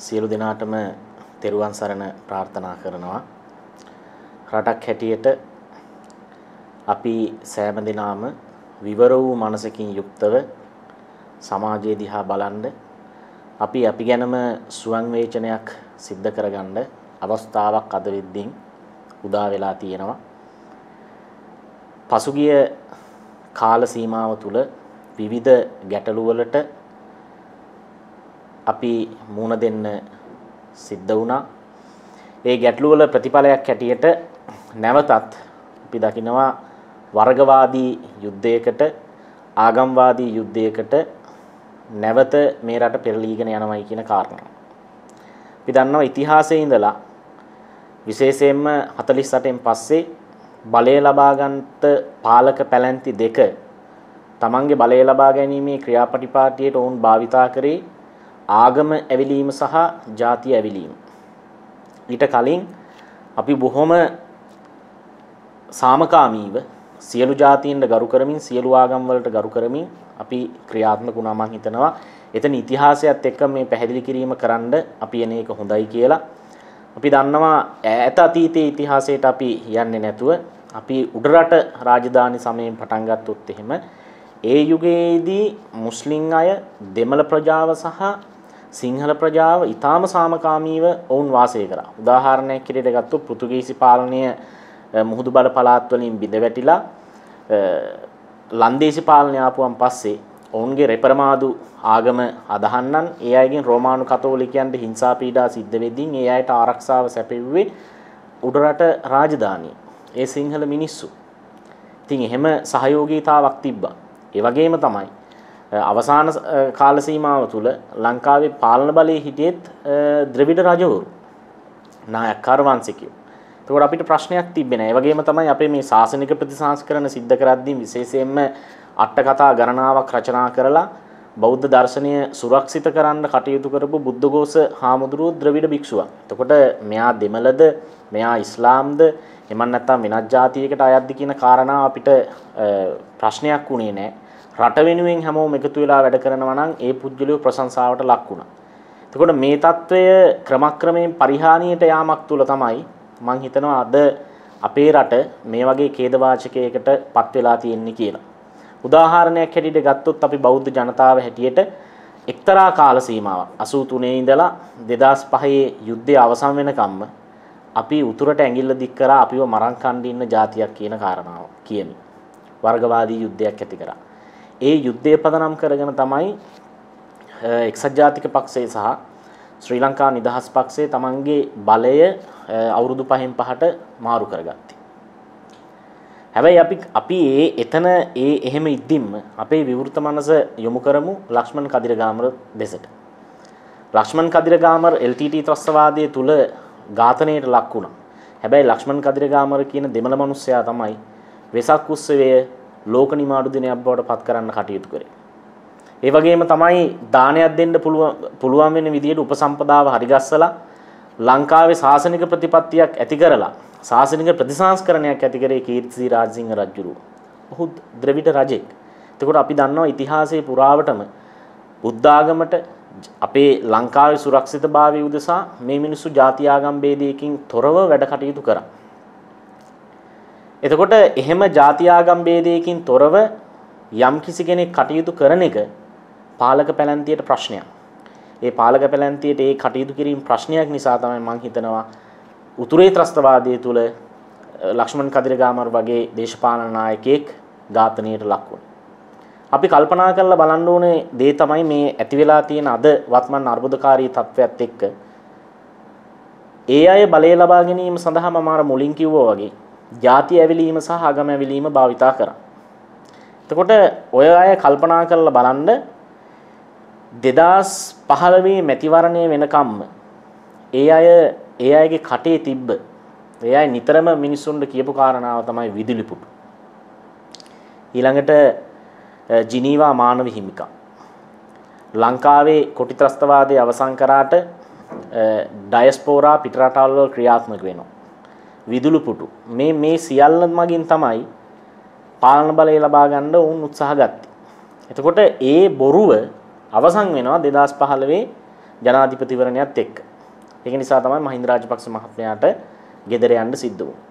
සියලු දෙනාටම තෙරුවන් සරණ ප්‍රාර්ථනා කරනවා. රටක් හැටියට අපි සෑම දිනම විවර වූ මනසකින් යුක්තව සමාජයේ දිහා බලන්න අපි ගැනම සුවංවේචනයක් සිද්ධ කරගන්න අවස්ථාවක් අද වෙද්දී උදා වෙලා තියෙනවා. පසුගිය කාල සීමාව තුළ විවිධ ගැටලු වලට අපි මුහුණ දෙන්න සිද්ධ වුණා. ඒ ගැටලු වල ප්‍රතිඵලයක් හැටියට නැවතත් අපි දකිනවා වර්ගවාදී යුද්ධයකට ආගම්වාදී යුද්ධයකට නැවත මේ රට පෙරලීගෙන යනවායි කියන කාරණා. අපි දන්නවා ඉතිහාසයේ ඉඳලා විශේෂයෙන්ම 48න් පස්සේ බලය ලබා ගන්නට පාලක පැලැන්ති දෙක තමන්ගේ බලය ලබා ගැනීමේ ක්‍රියාපටිපාටියට ඔවුන් භාවිතා කරේ ආගම ඇවිලීම සහ ජාතිය ඇවිලීම. ඊට කලින් අපි බොහොම සාමකාමීව සියලු ජාතීන්ට ගරු කරමින් සියලු ආගම් වලට ගරු කරමින් අපි ක්‍රියාත්මක වුණා. මම හිතනවා එතන ඉතිහාසයත් එක්ක මේ පැහැදිලි කිරීම කරන්න අපි එන එක හොඳයි කියලා. අපි දන්නවා ඈත අතීතයේ ඉතිහාසයට අපි යන්නේ නැතුව අපි උඩරට රාජධානි සමයෙන් පටන් ගත්තොත් එහෙම ඒ යුගයේදී මුස්ලිම් අය දෙමළ ප්‍රජාව සහ සිංහල ප්‍රජාව ඊටාම සාමකාමීව ඔවුන් වාසය කරා. උදාහරණයක් විදිහට ගත්තොත් පෘතුගීසි පාලනය මුහුදු බල පළාත් වලින් බිඳ වැටිලා ලන්දේසි පාලනය ආපුවන් පස්සේ ඔවුන්ගේ රෙපරමාදු ආගම අදහන්නන් ඒ අයගෙන් රෝමානු කතෝලිකයන්ට හිංසා පීඩා සිද්ධ වෙද්දී ඒ අයට ආරක්ෂාව සැපෙව්වේ උඩරට රාජධානිය. ඒ සිංහල මිනිස්සු. ඉතින් එහෙම සහයෝගීතාවක් තිබ්බා. ඒ වගේම තමයි අවසාන කාල සීමාව තුළ ලංකාවේ පාලන බලයේ හිටියෙත් ද්‍රවිඩ රජවරු නායක්කාර වංශිකයෝ. ඒකෝර අපිට ප්‍රශ්නයක් තිබෙන්නේ නැහැ. ඒ වගේම තමයි අපේ මේ ශාසනික ප්‍රතිසංස්කරණ සිද්ධ කරද්දී විශේෂයෙන්ම අට කතා ගණනාවක් රචනා කරලා බෞද්ධ දර්ශනය සුරක්ෂිත කරන්න කටයුතු කරපු බුද්ධඝෝෂ හාමුදුරුවෝ ද්‍රවිඩ භික්ෂුවක්. එතකොට මෙයා දෙමළද මෙයා ඉස්ලාම්ද එමන් නැත්නම් වෙනත් ජාතියකට අයත්ද කියන කාරණා අපිට ප්‍රශ්නයක් වුණේ නැහැ. රට වෙනුවෙන් හැමෝම එකතු වෙලා වැඩ කරනවා නම් ඒ පුද්ගලයෝ ප්‍රශංසාවට ලක් වුණා. එතකොට මේ తত্ত্বය ක්‍රමක්‍රමයෙන් පරිහානියට යාමක් තුල තමයි මම හිතනවා අද අපේ රට මේ වගේ ඛේදවාචකයකට පත් වෙලා තියෙන්නේ කියලා. උදාහරණයක් හැටියට ගත්තොත් අපි බෞද්ධ ජනතාව හැටියට එක්තරා කාල සීමාවක් 83 ඉඳලා 2005 යුද්ධය අවසන් වෙනකම්ම අපි උතුරට ඇඟිල්ල දික් කරා අපිව මරන් කන්න ඉන්න ජාතියක් කියන කාරණාව කියමි. වර්ගවාදී යුද්ධයක් ඇති කරා. ඒ යුද්ධය පදනම් කරගෙන තමයි එක්සත් ජාතික පක්ෂය සහ ශ්‍රී ලංකා නිදහස් පක්ෂය තමන්ගේ බලය අවුරුදු 5න් 5ට මාරු කරගත්තේ. හැබැයි අපි එතන එහෙම ඉද්දින්ම අපේ විවෘත මනස යොමු කරමු ලක්ෂ්මන් කදිරගාමර දෙසට. ලක්ෂ්මන් කදිරගාමර LTT ත්‍රස්තවාදයේ තුල ඝාතනයට ලක් වුණා. හැබැයි ලක්ෂ්මන් කදිරගාමර කියන දෙමළ මිනිස්සයා තමයි වෙසක් උත්සවය ලෝක නිමාඩු දිනයක් බවට පත් කරන්න කටයුතු කරේ. ඒ වගේම තමයි දානයක් දෙන්න පුළුවන් වෙන විදියට උපසම්පදාව හරිගස්සලා ලංකාවේ ශාසනික ප්‍රතිපත්තියක් ඇති කරලා ශාසනික ප්‍රතිසංස්කරණයක් ඇති කරේ කීර්තිසී රාජසිංහ රජුරු. ඔහු ද්‍රවිඩ රජෙක්. එතකොට අපි දන්නවා ඉතිහාසයේ පුරාවටම බුද්ධ ආගමට අපේ ලංකාවේ සුරක්ෂිතභාවය උදෙසා මේ මිනිස්සු ජාති ආගම් ભેදයකින් තොරව වැඩ කටයුතු කරා. එතකොට එහෙම ජාති ආගම් ભેදයකින් තොරව යම් කිසි කෙනෙක් කටයුතු කරන එක පාලක පැලැන්තියට ප්‍රශ්නයක්. ඒ පාලක පැලැන්තියට ඒ කටයුතු කිරීම ප්‍රශ්නයක් නිසා තමයි මම හිතනවා උතුරේ ත්‍රස්තවාදයේ තුල ලක්ෂ්මන් කදිරගාමර වගේ දේශපාලන නායකයෙක් ඝාතනයට ලක් වුණා. අපි කල්පනා කරලා බලන්න ඕනේ දේ තමයි මේ ඇති වෙලා තියෙන අද වත්මන් අර්බුදකාරී තත්ත්වයක් එක්ක ඒ අය බලය ලබා ගැනීම සඳහා මම අර මුලින් කිව්වා වගේ ජාති ඇවිලීම සහ ආගම ඇවිලීම භාවිතා කරා. එතකොට ඔය අය කල්පනා කරලා බලන්න 2015 මැතිවරණය වෙනකම්ම ඒ අයගේ කටේ තිබ්බ ඒ අය නිතරම මිනිස්සුන්ට කියපු කාරණාව තමයි විදුලි පුටු. ඊළඟට ජිනීවා මානව හිමිකම්. ලංකාවේ කොටි ත්‍රස්තවාදයේ අවසන් කරාට ඩයස්පෝරා පිටරටවල් වල ක්‍රියාත්මක වෙනවා. විදුලි පුටු මේ සියල්ල මගින් තමයි පාලන බලය ලබා ගන්න උන් උත්සාහ ගත්තේ. එතකොට ඒ බොරුව අවසන් වෙනවා 2015 ජනාධිපතිවරණයත් එක්ක. ඒක නිසා තමයි මහින්ද රාජපක්ෂ මහත්මයාට ගෙදර යන්න සිද්ධ වුනේ.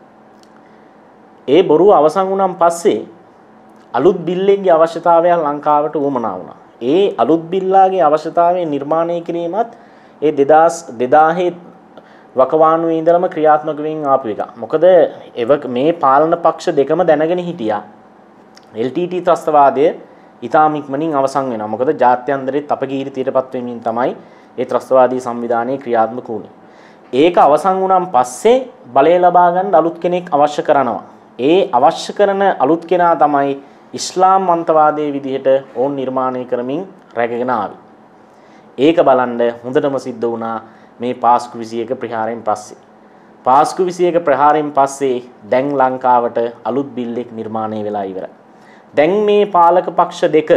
ඒ බොරුව අවසන් වුණාන් පස්සේ අලුත් බිල්ලෙන්ගේ අවශ්‍යතාවය ලංකාවට උවමනා වුණා. ඒ අලුත් බිල්ලාගේ අවශ්‍යතාවය නිර්මාණය කිරීමත් ඒ 2000 වකවානුවේ ඉඳලම ක්‍රියාත්මක වෙමින් ආපු එක. මොකද මේ පාලන පක්ෂ දෙකම දැනගෙන හිටියා LTT ත්‍රස්තවාදය ඉතාම ඉක්මනින් අවසන් වෙනවා. මොකද ජාත්‍යන්තරෙත් අපකීර්තියටපත් වෙමින් තමයි ඒ ත්‍රස්තවාදී සංවිධානයේ ක්‍රියාත්මක වුණේ. ඒක අවසන් වුණාන් පස්සේ බලය ලබා ගන්න අලුත් කෙනෙක් අවශ්‍ය කරනවා. ඒ අවශ්‍ය කරන අලුත් කෙනා තමයි ඉස්ලාම් මන්තවාදයේ විදිහට ඕන් නිර්මාණය කරමින් රැකගෙන ආවේ. ඒක බලන්න හොඳටම සිද්ධ වුණා මේ පාස්කු 21 ප්‍රහාරයෙන් පස්සේ. පාස්කු 21 ප්‍රහාරයෙන් පස්සේ දැන් ලංකාවට අලුත් බිල්ලෙක් නිර්මාණය වෙලා ඉවරයි. දැන් මේ පාලක පක්ෂ දෙක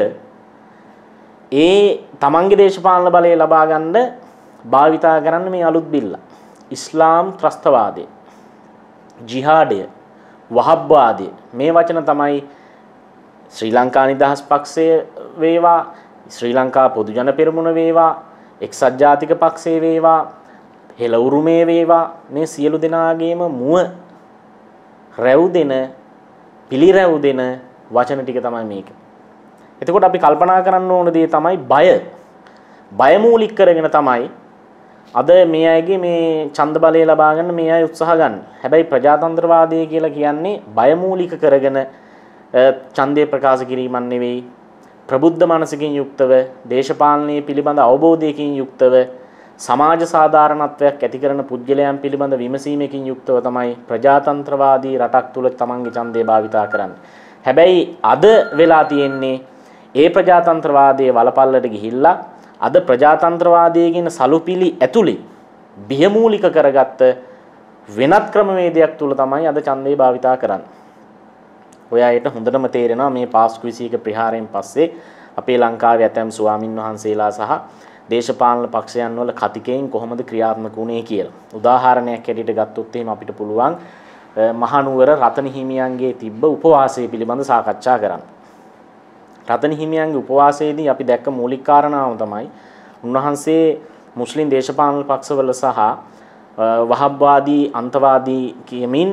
ඒ තමන්ගේ දේශපාලන බලය ලබා ගන්න භාවිතා කරන්න මේ අලුත් බිල්ල. ඉස්ලාම් ත්‍රස්තවාදය, ජිහාඩය, වහබ්වාදය මේ වචන තමයි ශ්‍රී ලංකා නිදහස් පක්ෂය වේවා, ශ්‍රී ලංකා පොදු ජන පෙරමුණ වේවා, එක්සත් ජාතික පක්ෂය වේවා, හෙළ උරුමේ වේවා මේ සියලු දෙනාගේම මුව රැව් දෙන, පිළිරැව් දෙන වචන ටික තමයි මේක. එතකොට අපි කල්පනා කරන්න ඕන දේ තමයි බය මූලික කරගෙන තමයි අද මේ අයගේ මේ ඡන්ද බලය ලබා ගන්න මේ අය උත්සාහ ගන්න. හැබැයි ප්‍රජාතන්ත්‍රවාදය කියලා කියන්නේ බය මූලික කරගෙන ඡන්දය ප්‍රකාශ කිරීමක් නෙවෙයි. ප්‍රබුද්ධ මනසකින් යුක්තව, දේශපාලනයේ පිළිබඳ අවබෝධයකින් යුක්තව, සමාජ සාධාරණත්වයක් ඇති කරන පුද්ගලයන් පිළිබඳ විමසීමකින් යුක්තව තමයි ප්‍රජාතන්ත්‍රවාදී රටක් තුල තමන්ගේ ඡන්දය භාවිතා කරන්නේ. හැබැයි අද වෙලා තියෙන්නේ ඒ ප්‍රජාතන්ත්‍රවාදයේ වලපල්ලට ගිහිල්ලා අද ප්‍රජාතන්ත්‍රවාදයේ කියන සලුපිලි ඇතුලේ බියමූලික කරගත්ත වෙනත් ක්‍රමවේදයක් තුල තමයි අද ඡන්දේ භාවිතා කරන්නේ. ඔයාලට හොඳටම තේරෙනවා මේ පාස්කු 21 ප්‍රහාරයෙන් පස්සේ අපේ ලංකාවේ ඇතැම් ස්වාමින් වහන්සේලා සහ දේශපාලන පක්ෂයන් වල කතිකයෙන් කොහොමද ක්‍රියාත්මක වුණේ කියලා. උදාහරණයක් ඇටියට ගත්තොත් එහෙම අපිට පුළුවන් මහනුවර රතන හිමියන්ගේ තිබ්බ උපවාසය පිළිබඳ සාකච්ඡා කරන්න. රතන හිමියන්ගේ උපවාසයේදී අපි දැක්ක මූලික කාරණාව තමයි උන්වහන්සේ මුස්ලිම් දේශපාලන පක්ෂවල සහ වහබ්වාදී අන්තවාදී කියමින්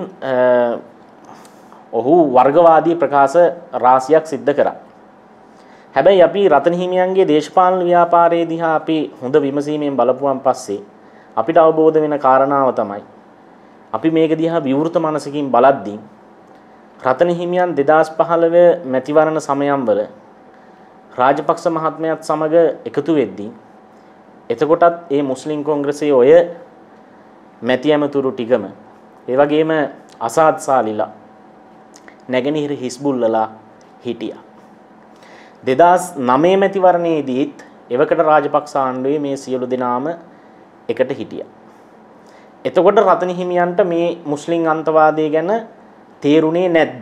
ඔහු වර්ගවාදී ප්‍රකාශ රාශියක් සිද්ධ කරා. හැබැයි අපි රතන හිමියන්ගේ දේශපාලන ව්‍යාපාරයේ දිහා අපි හොඳ විමසීමෙන් බලපුවන් පස්සේ අපිට අවබෝධ වෙන කාරණාව තමයි අපි මේක දිහා විවෘත මනසකින් බලද්දී රතන හිමියන් 2015 මැතිවරණ සමයන්වල රාජපක්ෂ මහත්මයාත් සමග එකතු වෙද්දී එතකොටත් ඒ මුස්ලිම් කොංග්‍රසයේ ඔය මැති ඇමතුරු ටිකම ඒ වගේම අසාද් සාලිලා නැගෙනහිර හිස්බුල්ලලා හිටියා. 2009 මැතිවරණයේදීත් එවකට රාජපක්ෂ ආණ්ඩුවේ මේ සියලු දෙනාම එකට හිටියා. එතකොට රතන හිමියන්ට මේ මුස්ලිම් අන්තවාදය ගැන තේරුණේ නැද්ද?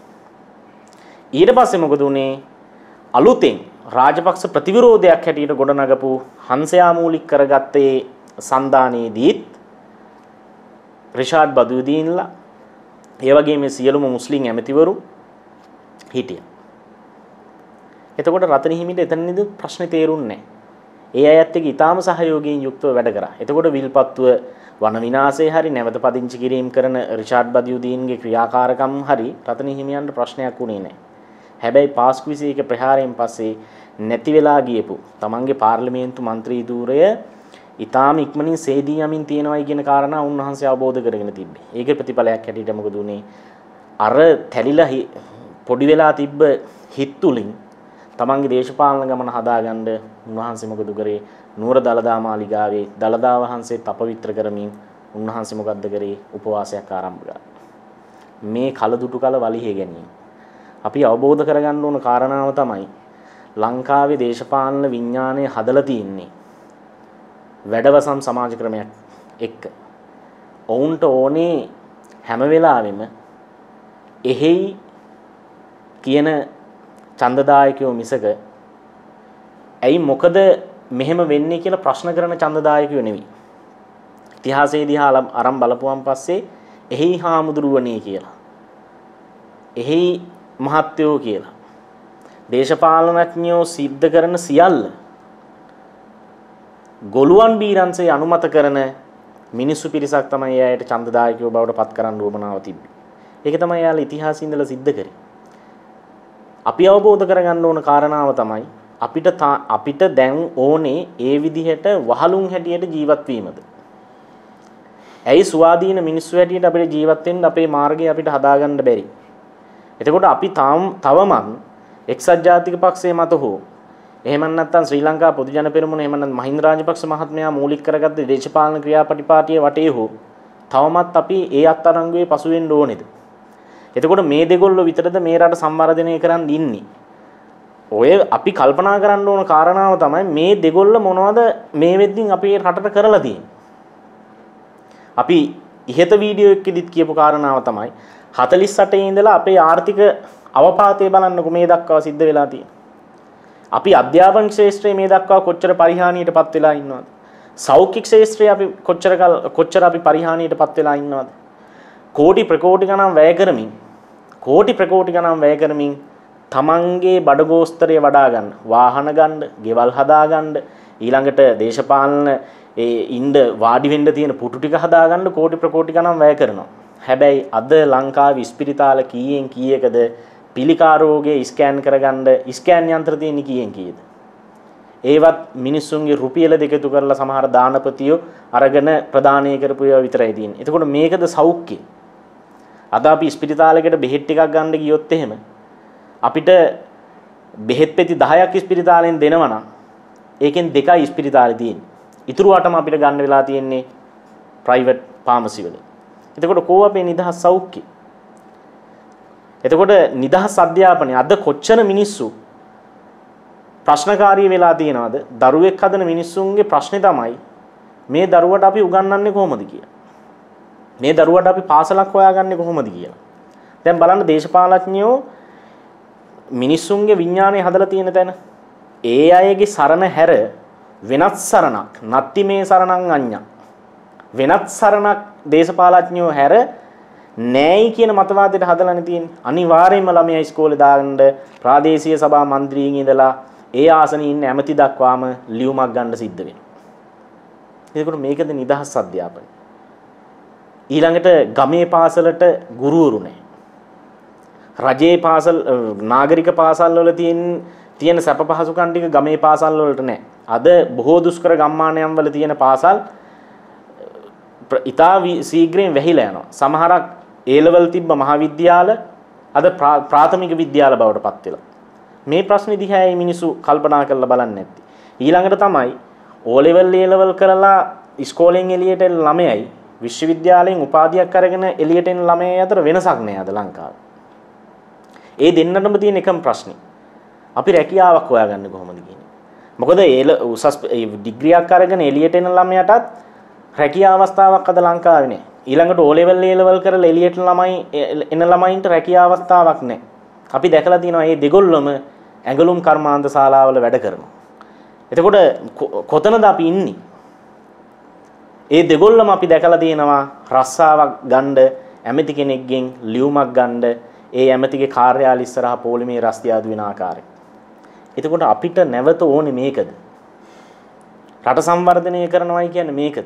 ඊට පස්සේ මොකද උනේ? අලුතෙන් රාජපක්ෂ ප්‍රතිවිරෝධයක් හැටියට ගොඩනගපු හංසයා මූලික කරගත්තේ සන්දානයේදීත් රිෂාඩ් බදුදීන්ලා ඒ වගේම සියලුම මුස්ලිම් ඇමතිවරු හිටියා. එතකොට රතන හිමිට එතනදී ප්‍රශ්නේ තේරුන්නේ නැහැ. ඒ අයත් එක්ක ඊටාම සහයෝගයෙන් යුක්තව වැඩ කරා. එතකොට විල්පත්තුව වන විනාශයේ හරි නැවත පදිංචි කිරීම කරන රිෂාඩ් බදියුදීන්ගේ ක්‍රියාකාරකම් හරි රතන හිමියන්ට ප්‍රශ්නයක් වුණේ නැහැ. හැබැයි පාස්කු 21 ප්‍රහාරයෙන් පස්සේ නැති වෙලා ගියපු තමන්ගේ පාර්ලිමේන්තු മന്ത്രി ධූරය ඊටාම ඉක්මනින් සේදී යමින් තියෙනවායි කියන කාරණා උන්වහන්සේ අවබෝධ කරගෙන තිබ්බේ. ඒකේ ප්‍රතිඵලයක් හැටියට මොකද උනේ? අර තැලිලා පොඩි වෙලා තිබ්බ හිත් තුලින් තමන්ගේ දේශපාලන ගමන හදාගන්න උන්වහන්සේ මොකද කරේ? නුවර දළදා මාලිගාවේ දළදා වහන්සේ තපවිත්‍ර කරමින් උන්වහන්සේ මොකද්ද කරේ? උපවාසයක් ආරම්භ කළා. මේ කලදුටු කල වලිහෙ ගැනීම. අපි අවබෝධ කරගන්න ඕන කාරණාව තමයි ලංකාවේ දේශපාලන විඥානය හදලා තියෙන්නේ වැඩවසම් සමාජ ක්‍රමයක් එක්ක. ඔවුන්ට ඕනේ හැම වෙලාවෙම එහෙයි කියන ඡන්දදායකයෝ මිසක ඇයි මොකද මෙහෙම වෙන්නේ කියලා ප්‍රශ්න කරන ඡන්දදායකයෝ නෙවෙයි. ඉතිහාසයේදී අරන් බලපුවන් පස්සේ එහෙයි හාමුදුරුවනේ කියලා. එහෙයි මහත්යෝ කියලා. දේශපාලනඥයෝ සිද්ධ කරන සියල්ල ගොළුවන් බීරන්සේ අනුමත කරන මිනිස්සු පිරිසක් තමයි එයාට ඡන්දදායකයෝ බවට පත් කරන්න උවමනාව තිබ්බේ. ඒක තමයි යාළ ඉතිහාසයේ ඉඳලා සිද්ධ කරේ. අපි අවබෝධ කරගන්න ඕන කාරණාව තමයි අපිට දැන් ඕනේ ඒ විදිහට වහලුන් හැටියට ජීවත් වීමද. ඇයි ස්වාධීන මිනිස්සු හැටියට අපිට ජීවත් වෙන්න අපේ මාර්ගය අපිට හදාගන්න බැරි? එතකොට අපි තවමත් එක්සත් ජාතික පක්ෂයේ මත හෝ එහෙම නැත්නම් ශ්‍රී ලංකා පොදු ජන පෙරමුණ එහෙම නැත්නම් මහින්ද රාජපක්ෂ මහත්මයා මූලික කරගත්ත දේශපාලන ක්‍රියාපටිපාටිය වටේ හෝ තවමත් අපි ඒ අත්අඩංගුවේ පසු වෙන්න ඕනේද? එතකොට මේ දෙගොල්ලෝ විතරද මේ රට සංවර්ධනය කරන්න ඉන්නේ? ඔය අපි කල්පනා කරන්න ඕන කාරණාව තමයි මේ දෙගොල්ල මොනවද මේ වෙද්දින් අපේ රටට කරලා තියෙන්නේ? අපි ඉහත වීඩියෝ එකකදීත් කියපු කාරණාව තමයි 48 ඉඳලා අපේ ආර්ථික අවපාතය බලන්නකො මේ දක්වා සිද්ධ වෙලා තියෙන්නේ. අපි අධ්‍යාපන ක්ෂේත්‍රයේ මේ දක්වා කොච්චර පරිහානියටපත් වෙලා ඉන්නවද? සෞඛ්‍ය ක්ෂේත්‍රයේ අපි කොච්චර අපි පරිහානියටපත් වෙලා ඉන්නවද? කෝටි ප්‍රකෝටි ගණන් වැය කරමින් තමන්ගේ බඩගෝස්තරය වඩා ගන්න, වාහන ගන්න, ගෙවල් හදා ගන්න, ඊළඟට දේශපාලන ඉන්න වාඩි වෙන්න තියෙන පුටු ටික හදා ගන්න කෝටි ප්‍රකෝටි ගණන් වැය කරනවා. හැබැයි අද ලංකාවේ ස්පිරිතාල කීයෙන් කීයකද පිළිකා රෝගේ ස්කෑන් කරගන්න ස්කෑන් යන්ත්‍ර තියෙන්නේ කීයෙන් කීයද? ඒවත් මිනිස්සුන්ගේ රුපියල දෙකතු කරලා සමහර දානපතියෝ අරගෙන ප්‍රදානය කරපු ඒවා විතරයි තියෙන්නේ. එතකොට මේකද සෞඛ්‍ය? අද අපි ස්පිරිතාලයකට බෙහෙත් ටිකක් ගන්න ගියොත් එහෙම අපිට බෙහෙත් පෙති 10ක් ස්පිරිතාලෙන් දෙනවා නම් ඒකෙන් 2යි ස්පිරිතාලේ තියෙන්නේ. ඊටු වටම අපිට ගන්න වෙලා තියෙන්නේ ප්‍රයිවට් ෆාමසි වල. එතකොට කෝ අපේ නිදහස් සෞඛ්‍ය? එතකොට නිදහස් අධ්‍යාපනය අද කොච්චර මිනිස්සු ප්‍රශ්නකාරී වෙලා තියෙනවද? දරුවෙක් හදන මිනිස්සුන්ගේ ප්‍රශ්නේ තමයි මේ දරුවට අපි උගන්වන්නේ කොහොමද කියලා. මේ දරුවට අපි පාසලක් හොයාගන්නේ කොහොමද කියලා. දැන් බලන්න දේශපාලඥයෝ මිනිස්සුන්ගේ විඥානය හදලා තියෙන තැන ඒ අයගේ සරණ හැර වෙනත් සරණක් නැත්ති මේ සරණං අඤ්ඤා වෙනත් සරණක් දේශපාලඥයෝ හැර නෑයි කියන මතවාදයට හදලානේ තියෙන්නේ. අනිවාර්යයෙන්ම ළමයා ඉස්කෝලේ දාන්න ප්‍රාදේශීය සභා මන්ත්‍රීන් ඉඳලා ඒ ආසනයේ ඉන්න ඇමති දක්වාම ලියුමක් ගන්න සිද්ධ වෙනවා. ඒකට මේකද නිදහස් අධ්‍යාපනය. ඊළඟට ගමේ පාසලට ගුරුවරු නැහැ. රජයේ පාසල් නාගරික පාසල් වල තියෙන සැප පහසුකම් ටික ගමේ පාසල් වලට නැහැ. අද බොහෝ දුෂ්කර ගම්මානයන් වල තියෙන පාසල් ඉතා ශීඝ්‍රයෙන් වැහිලා යනවා. සමහරක් A level තිබ්බ මහාවිද්‍යාල අද ප්‍රාථමික විද්‍යාල බවට පත් වෙලා. මේ ප්‍රශ්නේ දිහා මේ මිනිස්සු කල්පනා කරලා බලන්නේ නැත්තේ. ඊළඟට තමයි O level A level කරලා ඉස්කෝලෙන් එළියට එන ළමයයි විශ්වවිද්‍යාලයෙන් උපාධියක් අරගෙන එළියට එන ළමයි අතර වෙනසක් නෑ අද ලංකාවේ. ඒ දෙන්නටම තියෙන එකම ප්‍රශ්නේ. අපි රැකියාවක් හොයාගන්නේ කොහොමද කියන්නේ. මොකද උසස් ඩිග්‍රියක් අරගෙන එළියට එන ළමයටත් රැකියා අවස්ථාවක් අද ලංකාවේ නෑ. ඊළඟට O level A level කරලා එළියට එන ළමයින්ට රැකියා අවස්ථාවක් නෑ. අපි දැකලා තියෙනවා මේ දෙගොල්ලම ඇඟලුම් කර්මාන්ත ශාලාවල වැඩ කරනවා. එතකොට කොතනද අපි ඉන්නේ? ඒ දෙගොල්ලම අපි දැකලා තියෙනවා රස්සාවක් ගන්න ඇමති කෙනෙක්ගෙන් ලියුමක් ගන්න ඒ ඇමතිගේ කාර්යාලය ඉස්සරහා පොලිමේ රස්තියාදු වෙන ආකාරය. එතකොට අපිට නැවත ඕනේ මේකද? රට සංවර්ධනය කරනවායි කියන්නේ මේකද?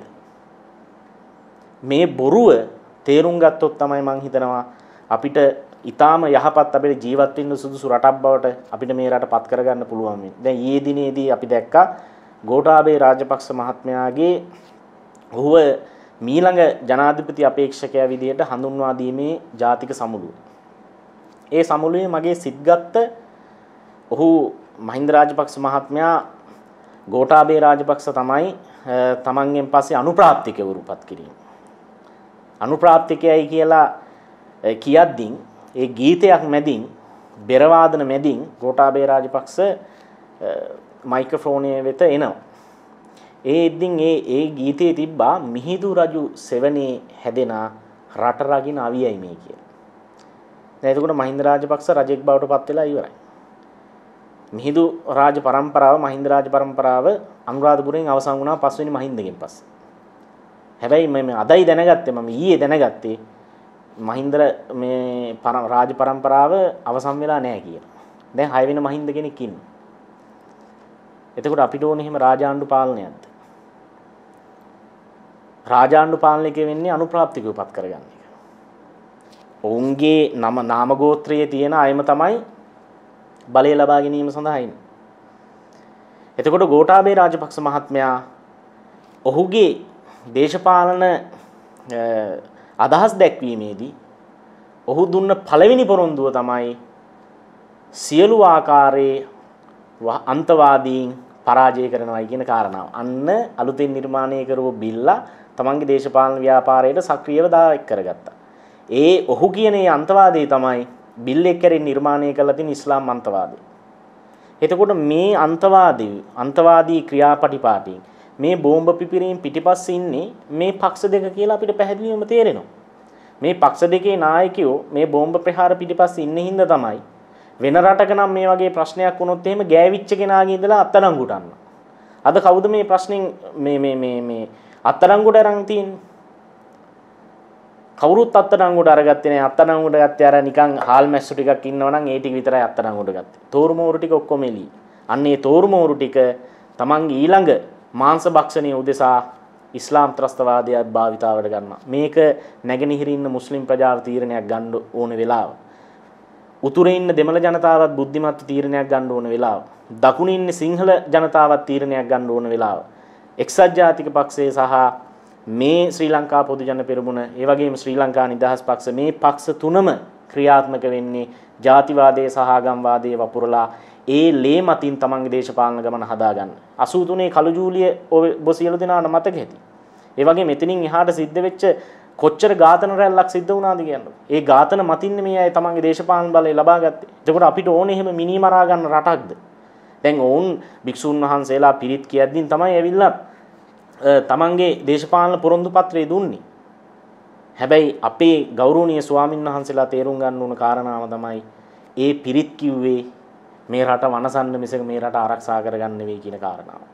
මේ බොරුව තේරුම් ගත්තොත් තමයි මං හිතනවා අපිට ඊටාම යහපත් අපේ ජීවත් වෙන්න සුදුසු රටක් බවට අපිට මේ රට පත් කරගන්න පුළුවන් වෙන්නේ. දැන් ඊයේ දිනේදී අපි දැක්කා ගෝඨාභය රාජපක්ෂ මහත්මයාගේ ඔහුව මීළඟ ජනාධිපති අපේක්ෂකයා විදියට හඳුන්වා දීමේ ජාතික සමුළුව. ඒ සමුළුවේ මගේ සිත්ගත්ත ඔහු මහින්ද රාජපක්ෂ මහත්මයා ගෝඨාභය රාජපක්ෂ තමයි තමන්ගෙන් පස්සේ අනුප්‍රාප්තිකවරුපත් කිරීම. අනුප්‍රාප්තිකයයි කියලා කියද්දී ඒ ගීතයක් මැදින් බෙර වාදන මැදින් ගෝඨාභය රාජපක්ෂ මයික්‍රොෆෝනය වෙත එනවා. ඉතින් ඒ ගීතයේ තිබ්බා මිහිඳු රජු සෙවණේ හැදෙන රට රගින අවියයි මේ කියලා. දැන් එතකොට මහින්ද රාජපක්ෂ රජෙක් බවට පත් වෙලා ඉවරයි. මිහිඳු රාජ පරම්පරාව මහින්ද රාජ පරම්පරාව අනුරාධපුරයෙන් අවසන් වුණා පස්වෙනි මහින්දගෙන් පස්සේ. හැබැයි මම අදයි දැනගත්තේ මම ඊයේ දැනගත්තේ මහින්ද මේ රාජ පරම්පරාව අවසන් වෙලා නැහැ කියලා. දැන් 6 වෙනි මහින්ද කෙනෙක් ඉන්නවා. එතකොට අපිට ඕනේ එහෙම රාජාණ්ඩු පාලනයක්ද? රාජාණ්ඩු පාලනය වෙන්නේ අනුප්‍රාප්තික උපත් කරගන්න එක. ඔවුන්ගේ නාම ගෝත්‍රයේ තියෙන අයම තමයි බලය ලබා ගැනීම සඳහා ඉන්නේ. එතකොට ගෝඨාභය රාජපක්ෂ මහත්මයා ඔහුගේ දේශපාලන අදහස් දැක්වීමේදී ඔහු දුන්න පළවෙනි පොරොන්දුව තමයි සියලු ආකාරයේ අන්තවාදීන් පරාජය කරනවායි කියන කාරණාව. අන්න අලුතෙන් නිර්මාණය කරව බිල්ලා තමන්ගේ දේශපාලන ව්‍යාපාරයට සක්‍රියව දායක කරගත්තා. ඔහු කියන ඒ අන්තවාදී තමයි බිල් එකෙන් නිර්මාණය කරලා තියෙන ඉස්ලාම් අන්තවාදය. එතකොට මේ අන්තවාදී ක්‍රියාපටිපාටි මේ බෝම්බ පිපිරීම පිටිපස්සේ ඉන්නේ මේ පක්ෂ දෙක කියලා අපිට පැහැදිලිවම තේරෙනවා. මේ පක්ෂ දෙකේ නායකයෝ මේ බෝම්බ ප්‍රහාර පිටිපස්සේ ඉන්න හින්දා තමයි වෙන රටක නම් මේ වගේ ප්‍රශ්නයක් වුණොත් එහෙම ගෑවිච්ච කෙනාගේ ඉඳලා අත්අඩංගුට ගන්න. අද කවුද මේ ප්‍රශ්نين මේ අත්අඩංගුට අරන් තියන්නේ? කවුරුත් අත්අඩංගුට අරගත්තේ නැහැ. අත්අඩංගුට ගත්තේ අර නිකන් හාල් මැස්සු ටිකක් ඉන්නවනම් ඒ ටික විතරයි අත්අඩංගුට ගත්තේ. තෝරුමෝරු ටික ඔක්කොම එළි. අන්න ඒ තෝරුමෝරු ටික තමන්ගේ ඊළඟ මාංශ භක්ෂණයේ උදෙසා ඉස්ලාම් ත්‍රස්තවාදය භාවිතාවට ගන්නවා. මේක නැගෙනහිර ඉන්න මුස්ලිම් ප්‍රජාව තීරණයක් ගන්න ඕන වෙලාව. උතුරේ ඉන්න දෙමළ ජනතාවත් බුද්ධිමත් තීරණයක් ගන්න ඕන වෙලාව. දකුණේ ඉන්න සිංහල ජනතාවත් තීරණයක් ගන්න ඕන වෙලාව. එක්සත් ජාතික පක්ෂය සහ මේ ශ්‍රී ලංකා පොදු ජන පෙරමුණ, ඒ වගේම ශ්‍රී ලංකා නිදහස් පක්ෂ, මේ පක්ෂ තුනම ක්‍රියාත්මක වෙන්නේ ජාතිවාදයේ සහ ආගම්වාදයේ වපුරලා ඒ ලේ මතින් තමන්ගේ දේශපාලන ගමන හදාගන්න. 83 කළු ජූලිය ඔබ සියලු දෙනාට මතක ඇති. ඒ වගේ මෙතනින් එහාට සිද්ධ වෙච්ච කොච්චර ඝාතන රැල්ලක් සිද්ධ වුණාද කියන්නේ. ඒ ඝාතන මතින් මේ අය තමන්ගේ දේශපාලන බලය ලබා ගත්තේ. එතකොට අපිට ඕනේ එහෙම මිනි මරා ගන්න රටක්ද? දැන් ඕන් භික්ෂුන් වහන්සේලා පිරිත් කියද්දීන් තමයි ඇවිල්ලා තමන්ගේ දේශපාලන පොරොන්දු පත්‍රය දුන්නේ. හැබැයි අපේ ගෞරවනීය ස්වාමින් වහන්සේලා තේරුම් ගන්න ඕන කාරණාව තමයි ඒ පිරිත් කිව්වේ මේ රට වනසන්න මිසක මේ රට ආරක්ෂා කරගන්න නෙවෙයි කියන කාරණාව.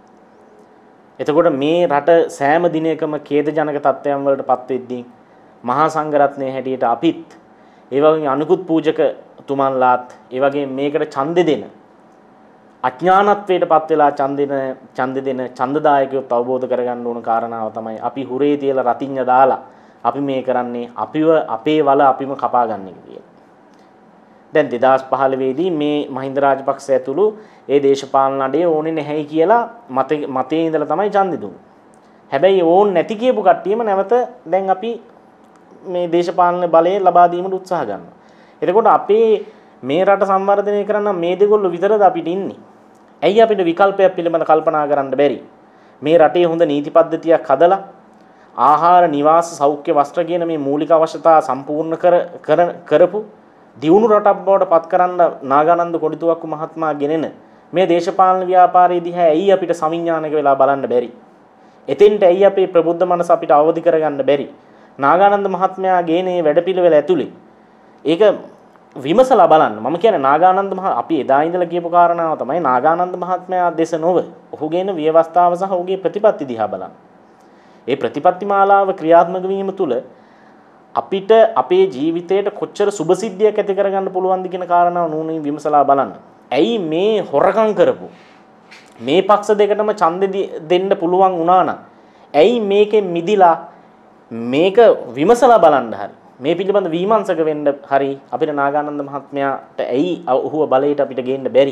එතකොට මේ රට සෑම දිනයකම ඛේදජනක තත්ත්වයන් වලට පත් වෙද්දී මහා සංඝරත්නයේ හැටියට අපිත් ඒ වගේ අනුකුත් පූජක තුමන්ලාත් ඒ වගේ මේකට ඡන්දෙ දෙන අඥානත්වයට පත් වෙලා ඡන්දෙ දෙන ඡන්දදායකයෝ අවබෝධ කරගන්න ඕන කාරණාව තමයි අපි හුරේ තියලා රතිඤ්ඤ දාලා අපි මේ කරන්නේ අපිව අපේ වල අපිම කපා ගන්න එක කියලා. දැන් 2015 දී මේ මහින්ද රාජපක්ෂ ඇතුළු ඒ දේශපාලන අඩේ ඕනේ නැහැයි කියලා මතේ ඉඳලා තමයි ඡන්දෙ දුන්නේ. හැබැයි ඕන් නැති කියපු කට්ටියම නැවත දැන් අපි මේ දේශපාලන බලය ලබා දීමට උත්සාහ ගන්නවා. එතකොට අපේ මේ රට සංවර්ධනය කරන්න මේ දෙගොල්ලෝ විතරද අපිට ඉන්නේ. ඇයි අපිට විකල්පයක් පිළිබඳ කල්පනා කරන්න බැරි? මේ රටේ හොඳ නීති පද්ධතියක් හදලා ආහාර, නිවාස, සෞඛ්‍ය, වස්ත්‍ර කියන මේ මූලික අවශ්‍යතා සම්පූර්ණ කරපු දියුණු රටක් බවට පත් කරන්න නාගානන්ද කොඩිතුවක්කු මහත්මයා ගෙනෙන මේ දේශපාලන ව්‍යාපාරයේ දිහා ඇයි අපිට සවිඥානික වෙලා බලන්න බැරි? එතෙන්ට ඇයි අපේ ප්‍රබුද්ධ මනස අපිට අවදි කරගන්න බැරි? නාගානන්ද මහත්මයා ගේනේ වැඩපිළිවෙල ඇතුලේ ඒක විමසලා බලන්න. මම කියන්නේ නාගානන්ද අපි එදා ඉඳලා කියපු කාරණාව තමයි නාගානන්ද මහත්මයා දේශ නොව ඔහුගේන ව්‍යවස්ථාව සහ ඔහුගේ ප්‍රතිපත්ති දිහා බලන්න. ඒ ප්‍රතිපත්ති මාලාව ක්‍රියාත්මක වීම තුළ අපිට අපේ ජීවිතයට කොච්චර සුබසිද්ධියක් ඇති කරගන්න පුළුවන්ද කියන කාරණාව නුවණින් විමසලා බලන්න. ඇයි මේ හොරකම් කරපු මේ පක්ෂ දෙකටම ඡන්දෙ දෙන්න පුළුවන් වුණා නම් ඇයි මේකෙන් මිදිලා මේක විමසලා බලන්න හරි මේ පිළිබඳ විමර්ශක වෙන්න හරි අපිට නාගානන්ද මහත්මයාට ඇයි ඔහුව බලයට අපිට ගේන්න බැරි?